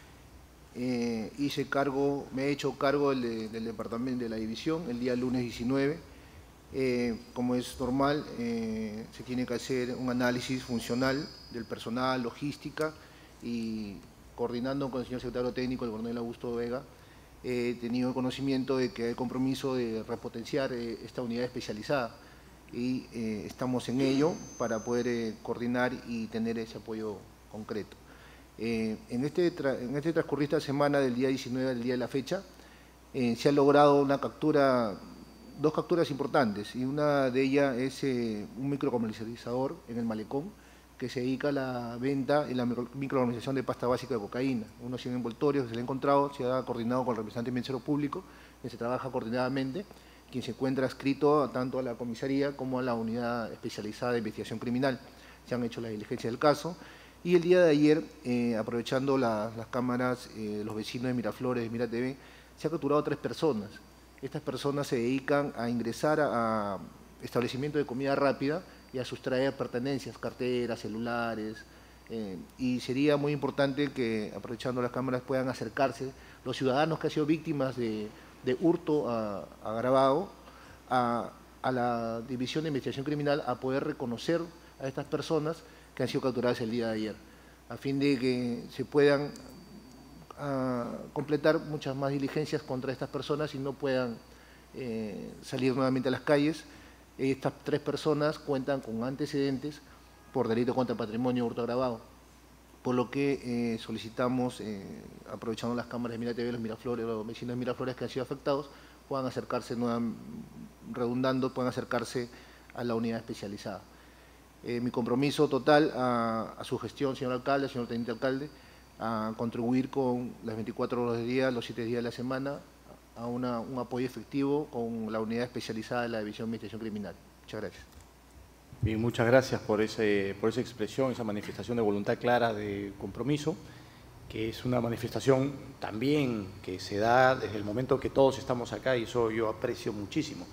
Me he hecho cargo del departamento de la división el día lunes 19. Como es normal, se tiene que hacer un análisis funcional del personal, logística, y coordinando con el señor secretario técnico, el coronel Augusto Vega, he tenido conocimiento de que hay compromiso de repotenciar esta unidad especializada y estamos en ello para poder coordinar y tener ese apoyo concreto. En este transcurrir esta semana, del día 19 al día de la fecha, se ha logrado dos capturas importantes, y una de ellas es un microcomercializador en el Malecón que se dedica a la venta y la microcomercialización de pasta básica de cocaína. Unos 100 envoltorios que se le ha encontrado, se ha coordinado con el representante del Ministerio Público, que se trabaja coordinadamente, quien se encuentra adscrito tanto a la comisaría como a la unidad especializada de investigación criminal. Se han hecho las diligencias del caso. Y el día de ayer, aprovechando las cámaras, los vecinos de Miraflores, de Mira TV, se ha capturado 3 personas. Estas personas se dedican a ingresar a establecimientos de comida rápida y a sustraer pertenencias, carteras, celulares, y sería muy importante que, aprovechando las cámaras, puedan acercarse los ciudadanos que han sido víctimas de hurto agravado a la División de Investigación Criminal, a poder reconocer a estas personas que han sido capturadas el día de ayer, a fin de que se puedan completar muchas más diligencias contra estas personas y no puedan salir nuevamente a las calles. Estas 3 personas cuentan con antecedentes por delito contra el patrimonio hurto agravado, por lo que solicitamos, aprovechando las cámaras de Mira TV, los vecinos de Miraflores que han sido afectados, puedan acercarse, puedan acercarse a la unidad especializada. Mi compromiso total a su gestión, señor alcalde, señor teniente alcalde, a contribuir con las 24 horas del día, los 7 días de la semana, a un apoyo efectivo con la unidad especializada de la División de Investigación Criminal. Muchas gracias. Bien, muchas gracias por esa expresión, esa manifestación de voluntad clara de compromiso, que es una manifestación también que se da desde el momento que todos estamos acá, y eso yo aprecio muchísimo.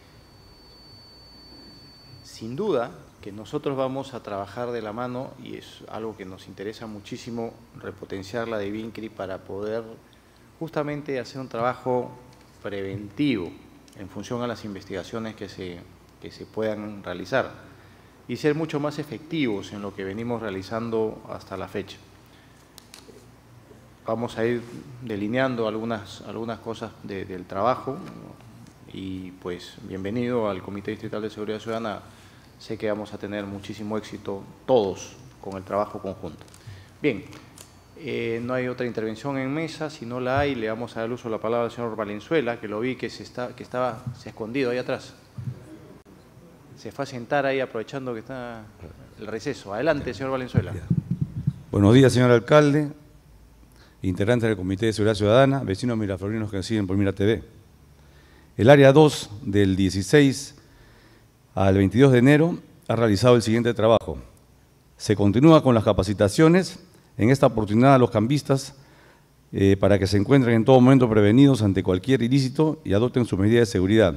Sin duda que nosotros vamos a trabajar de la mano, y es algo que nos interesa muchísimo, repotenciar la de Vincri para poder justamente hacer un trabajo preventivo en función a las investigaciones que se puedan realizar y ser mucho más efectivos en lo que venimos realizando hasta la fecha. Vamos a ir delineando algunas cosas del trabajo y pues bienvenido al Comité Distrital de Seguridad Ciudadana. Sé que vamos a tener muchísimo éxito todos con el trabajo conjunto. Bien, no hay otra intervención en mesa. Si no la hay, le vamos a dar uso a la palabra al señor Valenzuela, que lo vi que se ha escondido ahí atrás. Se fue a sentar ahí aprovechando que está el receso. Adelante, señor Valenzuela. Buenos días, señor alcalde, integrante del Comité de Seguridad Ciudadana, vecinos miraflorinos que nos siguen por Mira TV. El área 2 del 16 al 22 de enero ha realizado el siguiente trabajo. Se continúa con las capacitaciones, en esta oportunidad a los cambistas, para que se encuentren en todo momento prevenidos ante cualquier ilícito y adopten sus medidas de seguridad.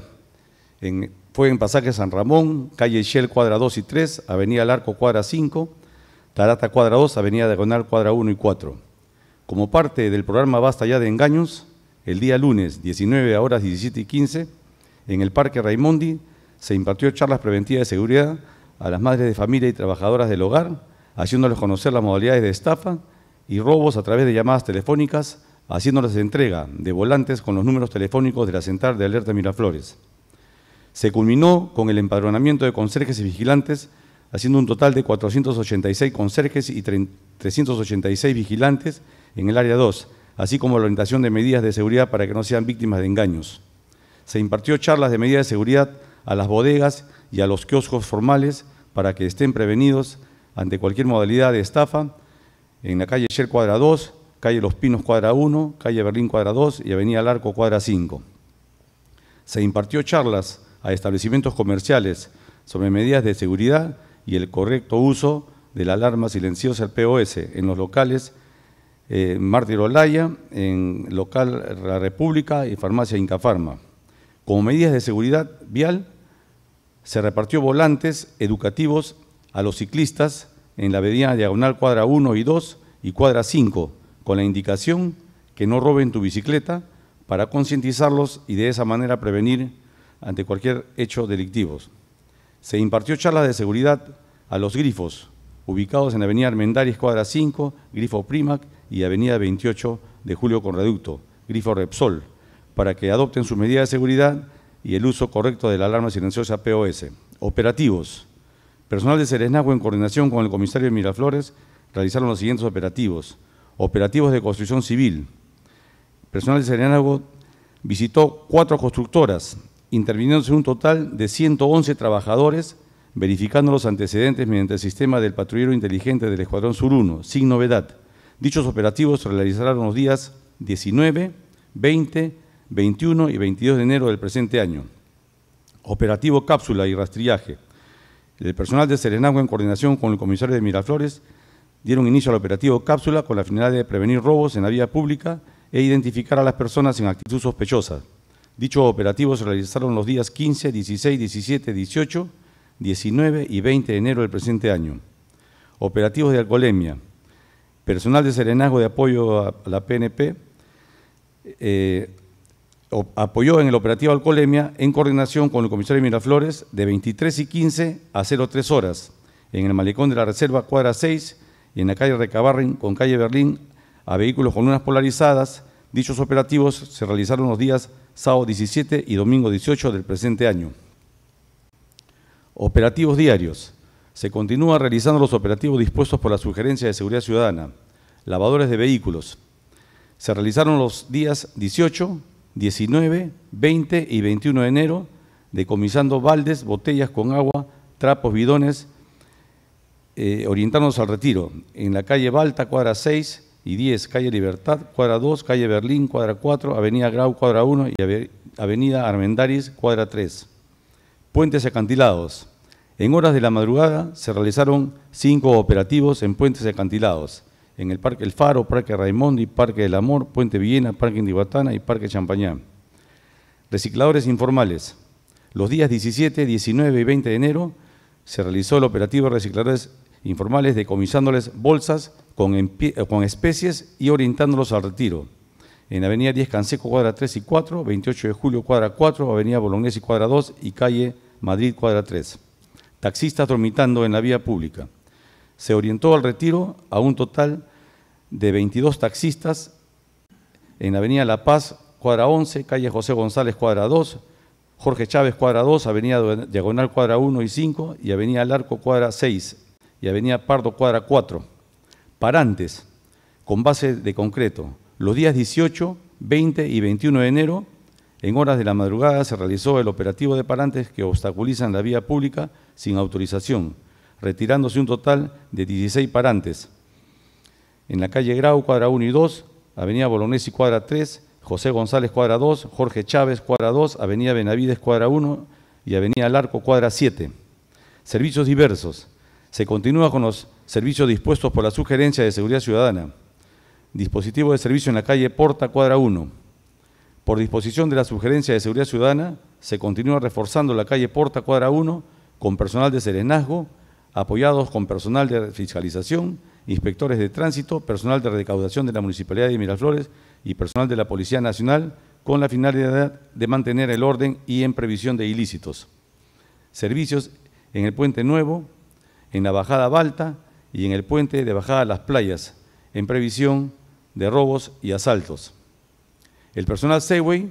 Fue en Pasaje San Ramón, calle Shell, cuadra 2 y 3, avenida Larco, cuadra 5, Tarata, cuadra 2, avenida Diagonal, cuadra 1 y 4. Como parte del programa Basta Ya de Engaños, el día lunes, 19 horas 17:15, en el Parque Raimondi, se impartió charlas preventivas de seguridad a las madres de familia y trabajadoras del hogar, haciéndoles conocer las modalidades de estafa y robos a través de llamadas telefónicas, haciéndoles entrega de volantes con los números telefónicos de la Central de Alerta Miraflores. Se culminó con el empadronamiento de conserjes y vigilantes, haciendo un total de 486 conserjes y 386 vigilantes en el área 2, así como la orientación de medidas de seguridad para que no sean víctimas de engaños. Se impartió charlas de medidas de seguridad a las bodegas y a los kioscos formales para que estén prevenidos ante cualquier modalidad de estafa en la calle Shell, cuadra 2, calle Los Pinos, cuadra 1, calle Berlín, cuadra 2 y avenida Larco, cuadra 5. Se impartió charlas a establecimientos comerciales sobre medidas de seguridad y el correcto uso de la alarma silenciosa POS en los locales Mártir Olaya, en local La República y farmacia Incafarma. Como medidas de seguridad vial, se repartió volantes educativos a los ciclistas en la avenida Diagonal, cuadra 1 y 2 y cuadra 5, con la indicación que no roben tu bicicleta para concientizarlos y de esa manera prevenir ante cualquier hecho delictivo. Se impartió charlas de seguridad a los grifos, ubicados en la avenida Armendáriz, cuadra 5, grifo Primac y avenida 28 de Julio con Reducto, grifo Repsol, para que adopten sus medidas de seguridad y el uso correcto de la alarma silenciosa POS. Operativos. Personal de Serenazgo, en coordinación con el comisario de Miraflores, realizaron los siguientes operativos. Operativos de construcción civil. Personal de Serenazgo visitó 4 constructoras, interviniéndose un total de 111 trabajadores, verificando los antecedentes mediante el sistema del patrullero inteligente del Escuadrón Sur 1, sin novedad. Dichos operativos se realizaron los días 19, 20, 21 y 22 de enero del presente año. Operativo Cápsula y Rastrillaje. El personal de Serenazgo, en coordinación con el comisario de Miraflores, dieron inicio al operativo Cápsula con la finalidad de prevenir robos en la vía pública e identificar a las personas en actitud sospechosa. Dichos operativos se realizaron los días 15, 16, 17, 18, 19 y 20 de enero del presente año. Operativos de alcoholemia. Personal de Serenazgo de apoyo a la PNP apoyó en el operativo alcoholemia en coordinación con el comisario de Miraflores de 23:15 a 03 horas en el malecón de la Reserva, cuadra 6, y en la calle Recabarren con calle Berlín a vehículos con lunas polarizadas. Dichos operativos se realizaron los días sábado 17 y domingo 18 del presente año. Operativos diarios. Se continúan realizando los operativos dispuestos por la Sugerencia de Seguridad Ciudadana. Lavadores de vehículos. Se realizaron los días 18, 19, 20 y 21 de enero, decomisando baldes, botellas con agua, trapos, bidones, orientándonos al retiro. En la calle Balta, cuadra 6 y 10, calle Libertad, cuadra 2, calle Berlín, cuadra 4, avenida Grau, cuadra 1 y avenida Armendáriz, cuadra 3. Puentes acantilados. En horas de la madrugada se realizaron 5 operativos en puentes acantilados. En el Parque El Faro, Parque Raimondi, Parque del Amor, Puente Villena, Parque Indihuatana y Parque Champañá. Recicladores informales. Los días 17, 19 y 20 de enero se realizó el operativo de recicladores informales decomisándoles bolsas con especies y orientándolos al retiro. En avenida 10 Canseco, cuadra 3 y 4, 28 de julio, cuadra 4, avenida Bolognesi, cuadra 2 y calle Madrid, cuadra 3. Taxistas dormitando en la vía pública. Se orientó al retiro a un total de 22 taxistas en avenida La Paz, cuadra 11, calle José González, cuadra 2, Jorge Chávez, cuadra 2, avenida Diagonal, cuadra 1 y 5, y avenida Larco, cuadra 6, y avenida Pardo, cuadra 4. Parantes, con base de concreto. Los días 18, 20 y 21 de enero, en horas de la madrugada, se realizó el operativo de parantes que obstaculizan la vía pública sin autorización, retirándose un total de 16 parantes. En la calle Grau, cuadra 1 y 2, avenida Bolognesi, cuadra 3, José González, cuadra 2, Jorge Chávez, cuadra 2, avenida Benavides, cuadra 1 y avenida Larco, cuadra 7. Servicios diversos. Se continúa con los servicios dispuestos por la Sugerencia de Seguridad Ciudadana. Dispositivo de servicio en la calle Porta, cuadra 1. Por disposición de la Sugerencia de Seguridad Ciudadana, se continúa reforzando la calle Porta, cuadra 1, con personal de serenazgo, apoyados con personal de fiscalización, inspectores de tránsito, personal de recaudación de la Municipalidad de Miraflores y personal de la Policía Nacional, con la finalidad de mantener el orden y en previsión de ilícitos. Servicios en el Puente Nuevo, en la Bajada Balta y en el Puente de Bajada a las Playas, en previsión de robos y asaltos. El personal Segway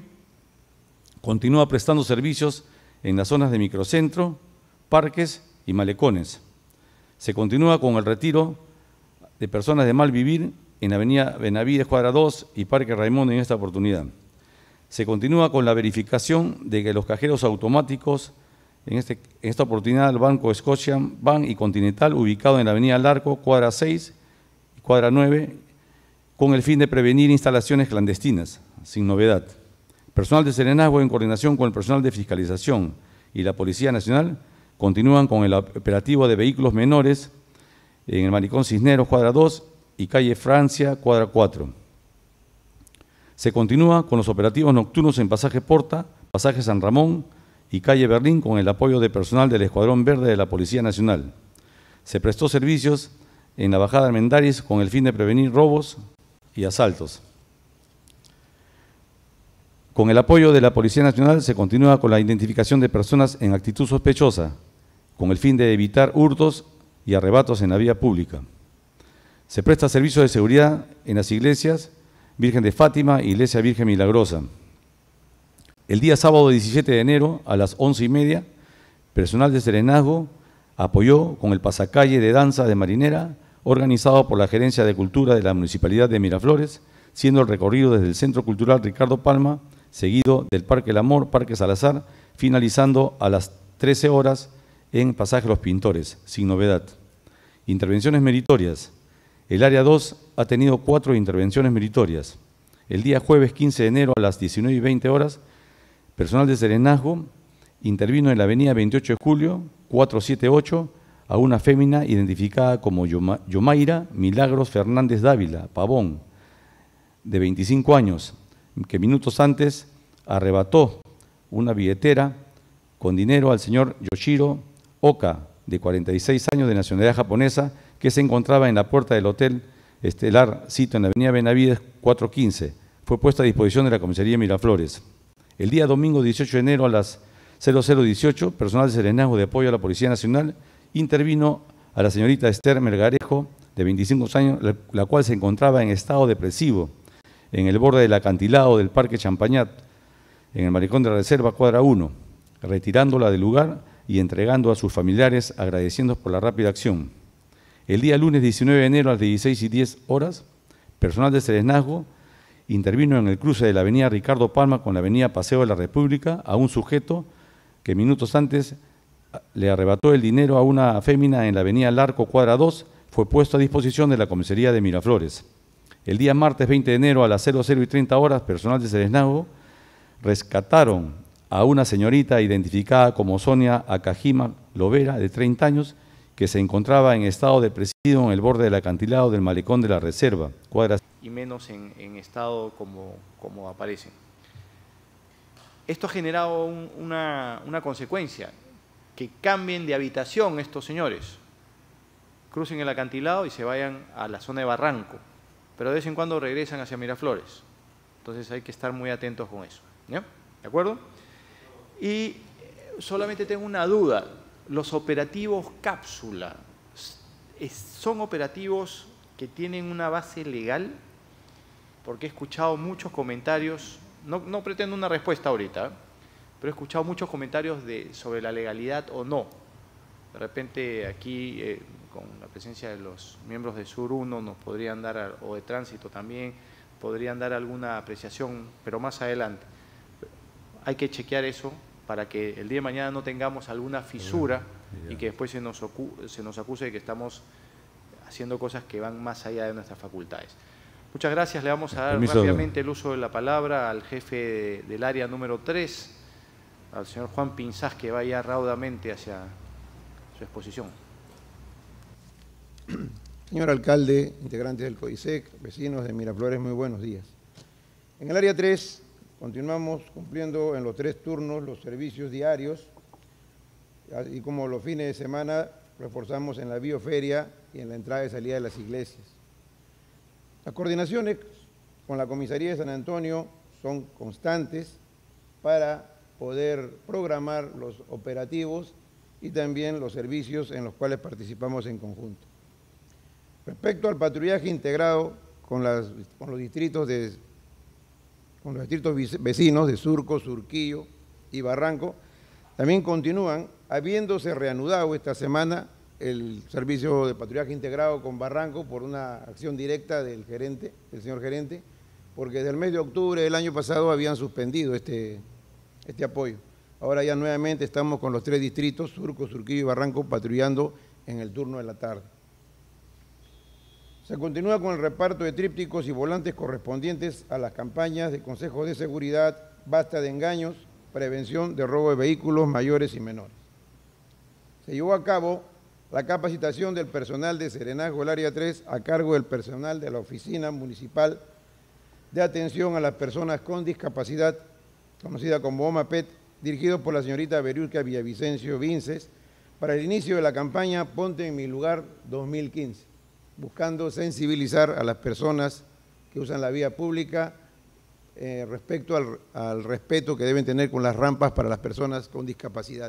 continúa prestando servicios en las zonas de microcentro, parques y malecones. Se continúa con el retiro de personas de mal vivir en avenida Benavides, cuadra 2 y Parque Raimondi en esta oportunidad. Se continúa con la verificación de que los cajeros automáticos, en esta oportunidad el Banco Scotiabank Bank y Continental, ubicado en la avenida Larco, cuadra 6 y cuadra 9, con el fin de prevenir instalaciones clandestinas, sin novedad. Personal de serenazgo en coordinación con el personal de fiscalización y la Policía Nacional continúan con el operativo de vehículos menores en el Malecón Cisneros, cuadra 2 y calle Francia, cuadra 4. Se continúa con los operativos nocturnos en Pasaje Porta, Pasaje San Ramón y calle Berlín con el apoyo de personal del Escuadrón Verde de la Policía Nacional. Se prestó servicios en la Bajada Armendáriz con el fin de prevenir robos y asaltos. Con el apoyo de la Policía Nacional se continúa con la identificación de personas en actitud sospechosa, con el fin de evitar hurtos y arrebatos en la vía pública. Se presta servicio de seguridad en las iglesias Virgen de Fátima y Iglesia Virgen Milagrosa. El día sábado 17 de enero a las 11:30, personal de serenazgo apoyó con el pasacalle de danza de marinera organizado por la Gerencia de Cultura de la Municipalidad de Miraflores, siendo el recorrido desde el Centro Cultural Ricardo Palma, seguido del Parque El Amor, Parque Salazar, finalizando a las 13 horas en Pasaje Los Pintores, sin novedad. Intervenciones meritorias. El área 2 ha tenido 4 intervenciones meritorias. El día jueves 15 de enero a las 19:20 horas, personal de serenazgo intervino en la avenida 28 de julio, 478, a una fémina identificada como Yomaira Milagros Fernández Dávila, Pavón, de 25 años, que minutos antes arrebató una billetera con dinero al señor Yoshiro Oka, de 46 años, de nacionalidad japonesa, que se encontraba en la puerta del Hotel Estelar, sito en la avenida Benavides 415. Fue puesta a disposición de la Comisaría de Miraflores. El día domingo 18 de enero a las 00:18, personal de serenazgo de apoyo a la Policía Nacional intervino a la señorita Esther Melgarejo, de 25 años, la cual se encontraba en estado depresivo en el borde del acantilado del Parque Champañat, en el malecón de la Reserva, cuadra 1, retirándola del lugar y entregando a sus familiares, agradeciendo por la rápida acción. El día lunes 19 de enero a las 16:10 horas, personal de Serenazgo intervino en el cruce de la avenida Ricardo Palma con la avenida Paseo de la República a un sujeto que minutos antes le arrebató el dinero a una fémina en la avenida Larco, cuadra 2, fue puesto a disposición de la comisaría de Miraflores. El día martes 20 de enero a las 00:30 horas, personal de Serenazgo rescataron a una señorita identificada como Sonia Akajima Lovera, de 30 años, que se encontraba en estado depresivo en el borde del acantilado del malecón de la Reserva, cuadra. Y menos en estado como aparecen. Esto ha generado una consecuencia, que cambien de habitación estos señores, crucen el acantilado y se vayan a la zona de Barranco, pero de vez en cuando regresan hacia Miraflores. Entonces hay que estar muy atentos con eso, ¿ya? ¿De acuerdo? Y solamente tengo una duda, los operativos cápsula, ¿son operativos que tienen una base legal? Porque he escuchado muchos comentarios, no pretendo una respuesta ahorita, pero he escuchado muchos comentarios sobre la legalidad o no. De repente aquí, con la presencia de los miembros de Sur 1, nos podrían dar, o de Tránsito también, podrían dar alguna apreciación, pero más adelante. Hay que chequear eso para que el día de mañana no tengamos alguna fisura y que después se nos acuse de que estamos haciendo cosas que van más allá de nuestras facultades. Muchas gracias. Le vamos a dar rápidamente el uso de la palabra al jefe del área número 3, al señor Juan Pinzás, que vaya raudamente hacia su exposición. Señor alcalde, integrantes del CODISEC, vecinos de Miraflores, muy buenos días. En el área 3 continuamos cumpliendo en los 3 turnos los servicios diarios, así como los fines de semana reforzamos en la bioferia y en la entrada y salida de las iglesias. Las coordinaciones con la Comisaría de San Antonio son constantes para poder programar los operativos y también los servicios en los cuales participamos en conjunto. Respecto al patrullaje integrado con los distritos vecinos de Surco, Surquillo y Barranco, también continúan, habiéndose reanudado esta semana el servicio de patrullaje integrado con Barranco por una acción directa del señor gerente, porque desde el mes de octubre del año pasado habían suspendido este apoyo. Ahora ya nuevamente estamos con los 3 distritos, Surco, Surquillo y Barranco, patrullando en el turno de la tarde. Se continúa con el reparto de trípticos y volantes correspondientes a las campañas de consejos de seguridad, basta de engaños, prevención de robo de vehículos mayores y menores. Se llevó a cabo la capacitación del personal de Serenazgo del Área 3 a cargo del personal de la Oficina Municipal de Atención a las Personas con Discapacidad, conocida como OMAPET, dirigido por la señorita Veriusca Villavicencio Vinces, para el inicio de la campaña Ponte en mi lugar 2015, buscando sensibilizar a las personas que usan la vía pública respecto al respeto que deben tener con las rampas para las personas con discapacidad.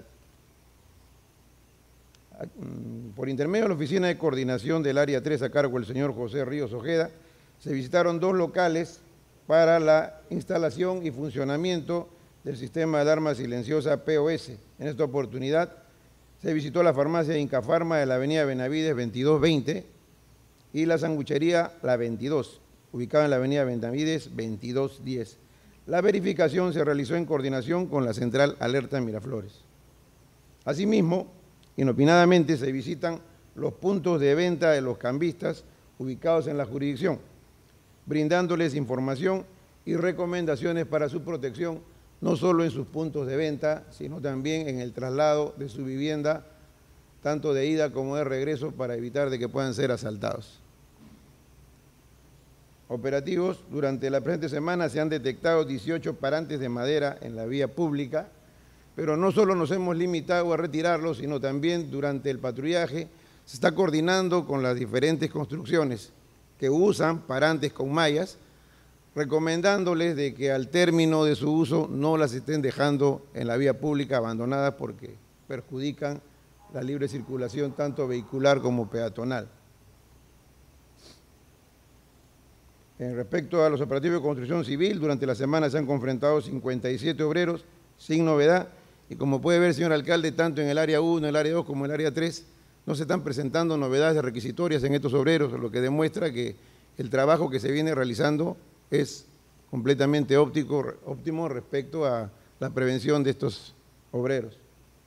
Por intermedio de la Oficina de Coordinación del Área 3 a cargo del señor José Ríos Ojeda, se visitaron 2 locales para la instalación y funcionamiento del sistema de alarma silenciosa POS. En esta oportunidad se visitó la farmacia Incafarma de la avenida Benavides 2220 y la sanguchería La 22, ubicada en la avenida Benavides 2210. La verificación se realizó en coordinación con la Central Alerta Miraflores. Asimismo, inopinadamente se visitan los puntos de venta de los cambistas ubicados en la jurisdicción, brindándoles información y recomendaciones para su protección, no solo en sus puntos de venta, sino también en el traslado de su vivienda, tanto de ida como de regreso, para evitar de que puedan ser asaltados. Operativos: durante la presente semana se han detectado 18 parantes de madera en la vía pública, pero no solo nos hemos limitado a retirarlos, sino también durante el patrullaje se está coordinando con las diferentes construcciones que usan parantes con mallas, recomendándoles de que al término de su uso no las estén dejando en la vía pública abandonadas porque perjudican la libre circulación tanto vehicular como peatonal. Respecto a los operativos de construcción civil, durante la semana se han confrontado 57 obreros sin novedad y como puede ver, señor alcalde, tanto en el área 1, el área 2 como el área 3 no se están presentando novedades requisitorias en estos obreros, lo que demuestra que el trabajo que se viene realizando es completamente óptimo respecto a la prevención de estos obreros.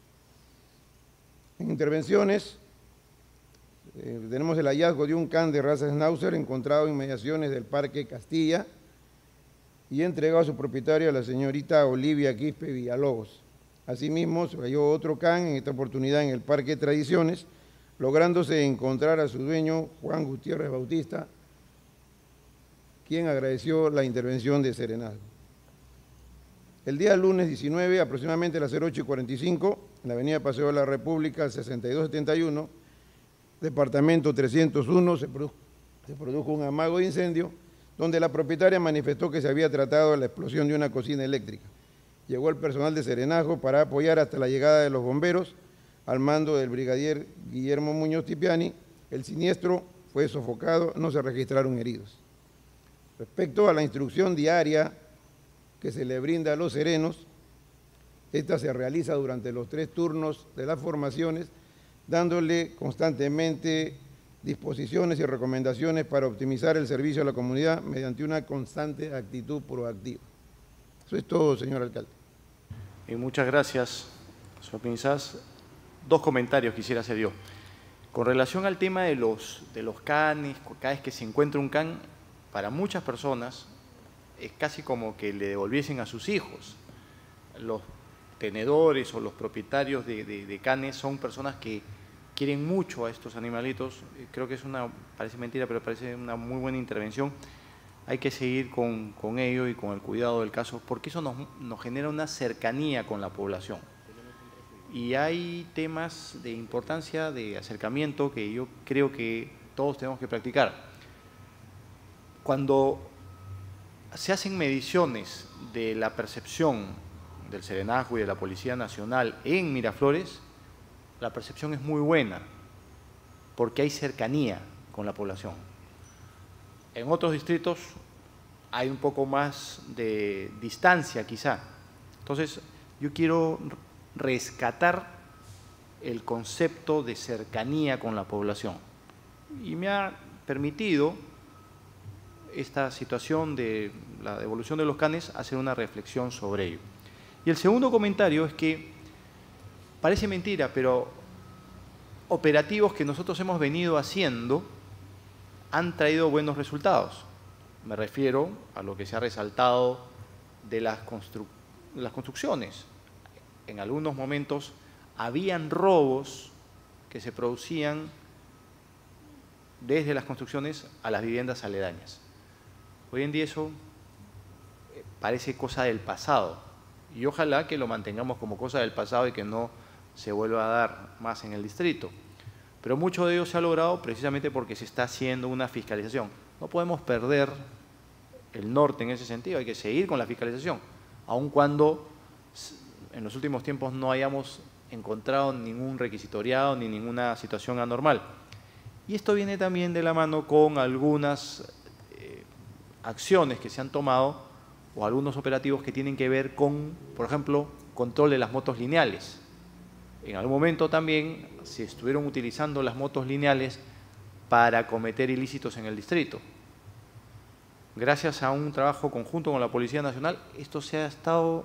En intervenciones, tenemos el hallazgo de un can de raza Schnauzer encontrado en inmediaciones del Parque Castilla y entregado a su propietaria, la señorita Olivia Quispe Villalobos. Asimismo, se halló otro can, en esta oportunidad en el Parque Tradiciones, lográndose encontrar a su dueño, Juan Gutiérrez Bautista, quien agradeció la intervención de Serenazgo. El día lunes 19, aproximadamente a las 08:45, en la avenida Paseo de la República, 6271, departamento 301, se produjo un amago de incendio, donde la propietaria manifestó que se había tratado de la explosión de una cocina eléctrica. Llegó el personal de Serenazgo para apoyar hasta la llegada de los bomberos, al mando del brigadier Guillermo Muñoz Tipiani. El siniestro fue sofocado, no se registraron heridos. Respecto a la instrucción diaria que se le brinda a los serenos, esta se realiza durante los 3 turnos de las formaciones, dándole constantemente disposiciones y recomendaciones para optimizar el servicio a la comunidad mediante una constante actitud proactiva. Eso es todo, señor alcalde. Muchas gracias, señor Pinzás. 2 comentarios quisiera hacer yo. Con relación al tema de los canes, cada vez que se encuentra un can, para muchas personas es casi como que le devolviesen a sus hijos. Los tenedores o los propietarios de canes son personas que quieren mucho a estos animalitos. Creo que parece mentira, pero parece una muy buena intervención. Hay que seguir con ello y con el cuidado del caso, porque eso nos genera una cercanía con la población. Y hay temas de importancia, de acercamiento, que yo creo que todos tenemos que practicar. Cuando se hacen mediciones de la percepción del Serenazgo y de la Policía Nacional en Miraflores, la percepción es muy buena, porque hay cercanía con la población. En otros distritos hay un poco más de distancia quizá. Entonces, yo quiero rescatar el concepto de cercanía con la población. Y me ha permitido esta situación de la devolución de los canes hacer una reflexión sobre ello. Y el segundo comentario es que parece mentira, pero operativos que nosotros hemos venido haciendo han traído buenos resultados. Me refiero a lo que se ha resaltado de las construcciones. En algunos momentos habían robos que se producían desde las construcciones a las viviendas aledañas. Hoy en día eso parece cosa del pasado y ojalá que lo mantengamos como cosa del pasado y que no se vuelva a dar más en el distrito. Pero mucho de ello se ha logrado precisamente porque se está haciendo una fiscalización. No podemos perder el norte en ese sentido, hay que seguir con la fiscalización, aun cuando en los últimos tiempos no hayamos encontrado ningún requisitoriado ni ninguna situación anormal. Y esto viene también de la mano con algunas acciones que se han tomado o algunos operativos que tienen que ver con, por ejemplo, control de las motos lineales. En algún momento también se estuvieron utilizando las motos lineales para cometer ilícitos en el distrito. Gracias a un trabajo conjunto con la Policía Nacional, esto se ha estado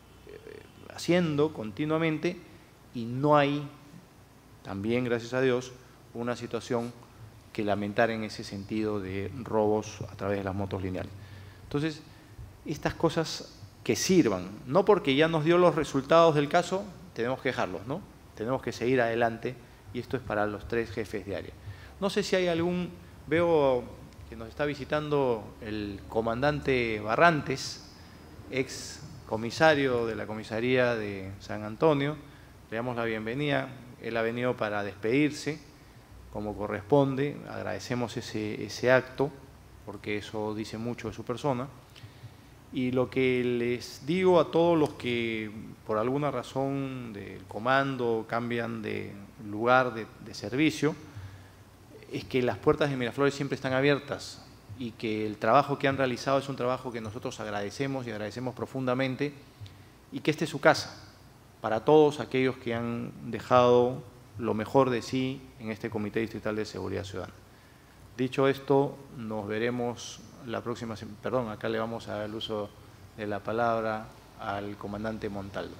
haciendo continuamente y no hay, también gracias a Dios, una situación que lamentar en ese sentido de robos a través de las motos lineales. Entonces, estas cosas que sirvan, no porque ya nos dio los resultados del caso, tenemos que dejarlos, ¿no? Tenemos que seguir adelante y esto es para los 3 jefes de área. No sé si hay algún, veo que nos está visitando el comandante Barrantes, ex comisario de la comisaría de San Antonio, le damos la bienvenida, él ha venido para despedirse como corresponde, agradecemos ese acto porque eso dice mucho de su persona. Y lo que les digo a todos los que por alguna razón del comando cambian de lugar de servicio, es que las puertas de Miraflores siempre están abiertas y que el trabajo que han realizado es un trabajo que nosotros agradecemos y agradecemos profundamente, y que esta es su casa para todos aquellos que han dejado lo mejor de sí en este Comité Distrital de Seguridad Ciudadana. Dicho esto, nos veremos la próxima semana. Perdón, acá le vamos a dar el uso de la palabra al comandante Montaldo.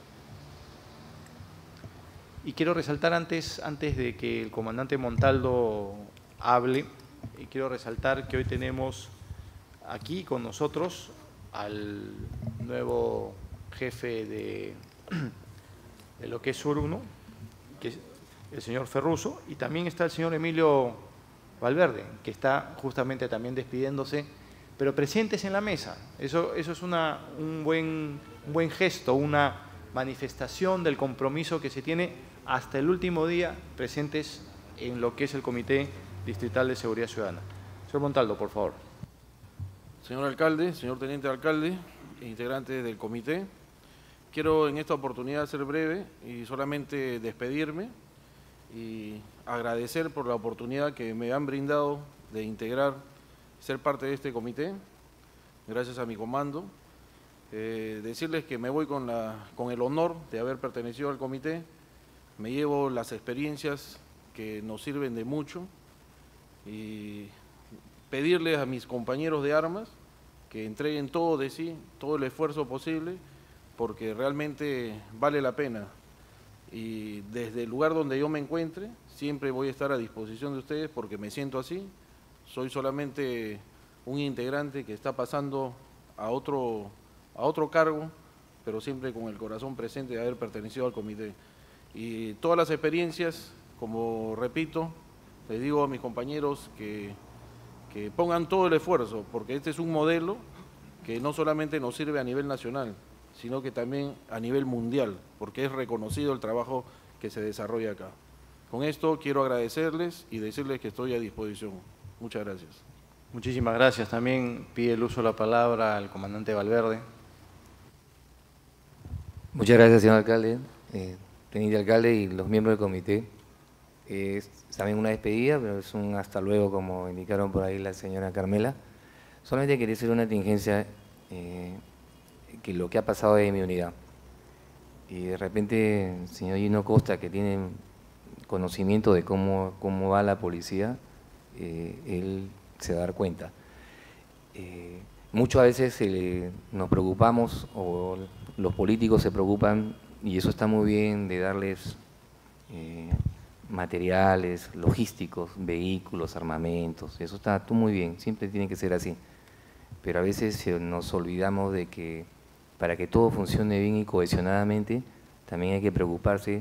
Y quiero resaltar antes de que el comandante Montaldo hable, quiero resaltar que hoy tenemos aquí con nosotros al nuevo jefe de lo que es Sur 1, que es el señor Ferruso, y también está el señor Emilio Valverde, que está justamente también despidiéndose, pero presentes en la mesa. Eso es un buen gesto, una manifestación del compromiso que se tiene hasta el último día presentes en lo que es el Comité Distrital de Seguridad Ciudadana. Señor Montaldo, por favor. Señor alcalde, señor teniente alcalde, integrantes del comité, quiero en esta oportunidad ser breve y solamente despedirme y agradecer por la oportunidad que me han brindado de integrar, ser parte de este comité, gracias a mi comando. Decirles que me voy con el honor de haber pertenecido al comité, me llevo las experiencias que nos sirven de mucho y pedirles a mis compañeros de armas que entreguen todo de sí, todo el esfuerzo posible, porque realmente vale la pena. Y desde el lugar donde yo me encuentre, siempre voy a estar a disposición de ustedes porque me siento así. Soy solamente un integrante que está pasando a otro cargo, pero siempre con el corazón presente de haber pertenecido al comité. Y todas las experiencias, como repito, les digo a mis compañeros que pongan todo el esfuerzo, porque este es un modelo que no solamente nos sirve a nivel nacional, sino que también a nivel mundial, porque es reconocido el trabajo que se desarrolla acá. Con esto quiero agradecerles y decirles que estoy a disposición. Muchas gracias. Muchísimas gracias. También pide el uso de la palabra al comandante Valverde. Muchas gracias, señor alcalde, teniente alcalde y los miembros del comité. Es también una despedida, pero es un hasta luego, como indicaron por ahí la señora Carmela. Solamente quería hacer una tingencia que lo que ha pasado de mi unidad. Y de repente el señor Gino Costa, que tiene conocimiento de cómo va la policía, él se va a dar cuenta. Muchas veces nos preocupamos, o los políticos se preocupan, y eso está muy bien, de darles materiales, logísticos, vehículos, armamentos, eso está muy bien, siempre tiene que ser así. Pero a veces nos olvidamos de que para que todo funcione bien y cohesionadamente, también hay que preocuparse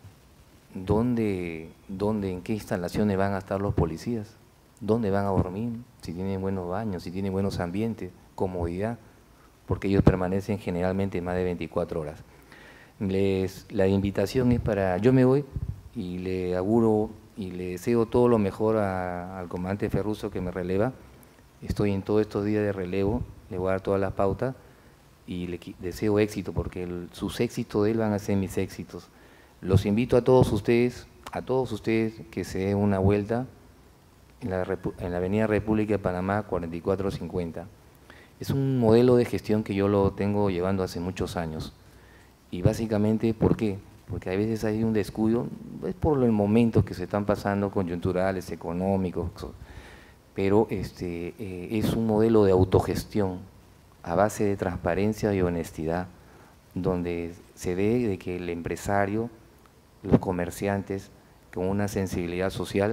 en qué instalaciones van a estar los policías, dónde van a dormir, si tienen buenos baños, si tienen buenos ambientes, comodidad, porque ellos permanecen generalmente más de 24 horas. La invitación es para, yo me voy y le auguro y le deseo todo lo mejor al comandante Ferruso que me releva. Estoy en todos estos días de relevo, le voy a dar todas las pautas y le deseo éxito, porque sus éxitos de él van a ser mis éxitos. Los invito a todos ustedes que se den una vuelta en la Avenida República de Panamá 4450. Es un modelo de gestión que yo lo tengo llevando hace muchos años. Y básicamente, ¿por qué? Porque a veces hay un descuido, es por el momento que se están pasando, coyunturales, económicos, pero es un modelo de autogestión a base de transparencia y honestidad, donde se ve de que el empresario, los comerciantes, con una sensibilidad social,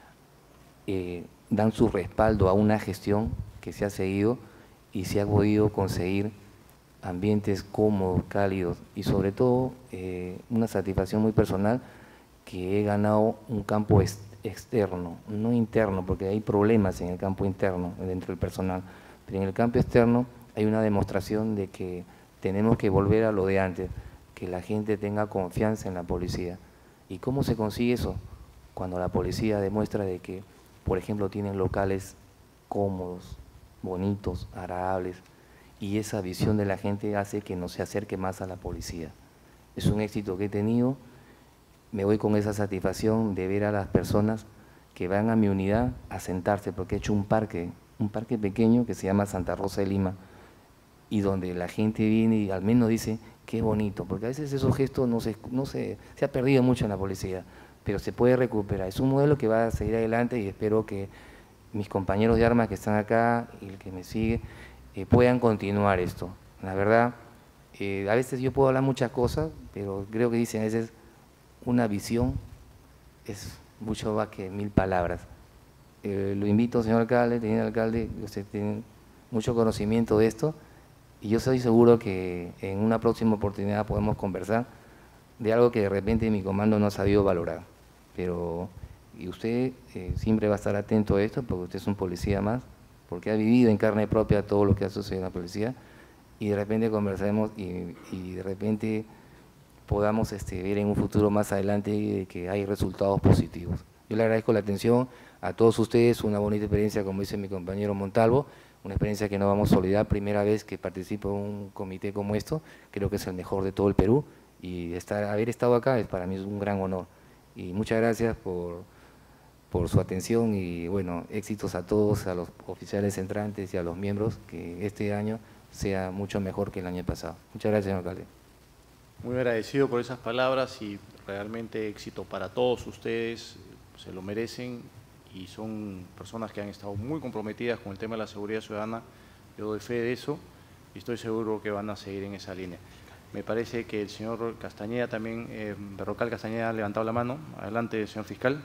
dan su respaldo a una gestión que se ha seguido y se ha podido conseguir ambientes cómodos, cálidos y sobre todo una satisfacción muy personal, que he ganado un campo externo, no interno, porque hay problemas en el campo interno, dentro del personal, pero en el campo externo hay una demostración de que tenemos que volver a lo de antes, que la gente tenga confianza en la policía. ¿Y cómo se consigue eso? Cuando la policía demuestra de que, por ejemplo, tienen locales cómodos, bonitos, agradables, y esa visión de la gente hace que no se acerque más a la policía. Es un éxito que he tenido, me voy con esa satisfacción de ver a las personas que van a mi unidad a sentarse, porque he hecho un parque un parque pequeño que se llama Santa Rosa de Lima, y donde la gente viene y al menos dice, qué bonito, porque a veces esos gestos se ha perdido mucho en la policía, pero se puede recuperar. Es un modelo que va a seguir adelante y espero que mis compañeros de armas que están acá y el que me sigue puedan continuar esto. La verdad, a veces yo puedo hablar muchas cosas, pero creo que dicen a veces una visión es mucho más que 1000 palabras. Lo invito, señor alcalde, teniente alcalde, usted tiene mucho conocimiento de esto, y yo estoy seguro que en una próxima oportunidad podemos conversar de algo que de repente mi comando no ha sabido valorar. Pero y usted siempre va a estar atento a esto, porque usted es un policía más, porque ha vivido en carne propia todo lo que ha sucedido en la policía, y de repente conversaremos y de repente podamos ver en un futuro más adelante que hay resultados positivos. Yo le agradezco la atención a todos ustedes, una bonita experiencia, como dice mi compañero Montalvo, una experiencia que no vamos a olvidar, primera vez que participo en un comité como esto, creo que es el mejor de todo el Perú, y haber estado acá para mí es un gran honor. Y muchas gracias por su atención y bueno, éxitos a todos, a los oficiales entrantes y a los miembros, que este año sea mucho mejor que el año pasado. Muchas gracias, señor alcalde. Muy agradecido por esas palabras y realmente éxito para todos ustedes, se lo merecen y son personas que han estado muy comprometidas con el tema de la seguridad ciudadana. Yo doy fe de eso y estoy seguro que van a seguir en esa línea. Me parece que el señor Castañeda también, Berrocal Castañeda ha levantado la mano. Adelante, señor fiscal.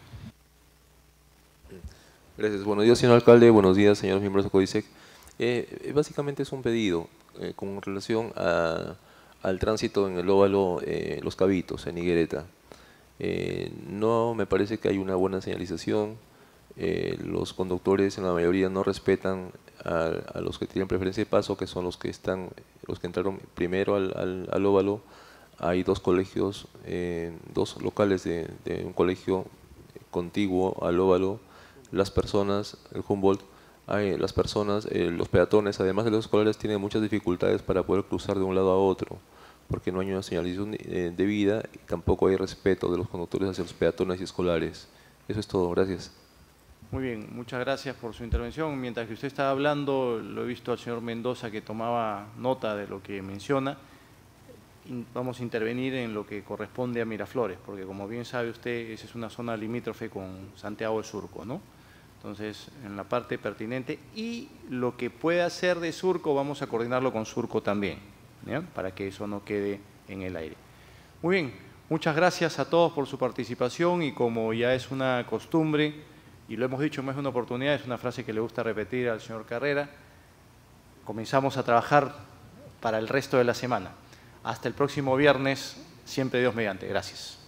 Gracias. Buenos días, señor alcalde. Buenos días, señores miembros de CODISEC. Básicamente es un pedido con relación al tránsito en el óvalo Los Cabitos, en Higuereta. No me parece que hay una buena señalización. Los conductores en la mayoría no respetan a los que tienen preferencia de paso, que son los que entraron primero al óvalo. Hay dos colegios, dos locales de un colegio contiguo al óvalo. Las personas, el Humboldt, las personas, los peatones, además de los escolares, tienen muchas dificultades para poder cruzar de un lado a otro, porque no hay una señalización debida y tampoco hay respeto de los conductores hacia los peatones y escolares. Eso es todo, gracias. Muy bien, muchas gracias por su intervención. Mientras que usted estaba hablando, lo he visto al señor Mendoza que tomaba nota de lo que menciona. Vamos a intervenir en lo que corresponde a Miraflores, porque como bien sabe usted, esa es una zona limítrofe con Santiago de Surco, ¿no? Entonces, en la parte pertinente, y lo que pueda ser de Surco, vamos a coordinarlo con Surco también, ¿ya? Para que eso no quede en el aire. Muy bien, muchas gracias a todos por su participación y como ya es una costumbre, y lo hemos dicho en más de una oportunidad, es una frase que le gusta repetir al señor Carrera, comenzamos a trabajar para el resto de la semana. Hasta el próximo viernes, siempre Dios mediante. Gracias.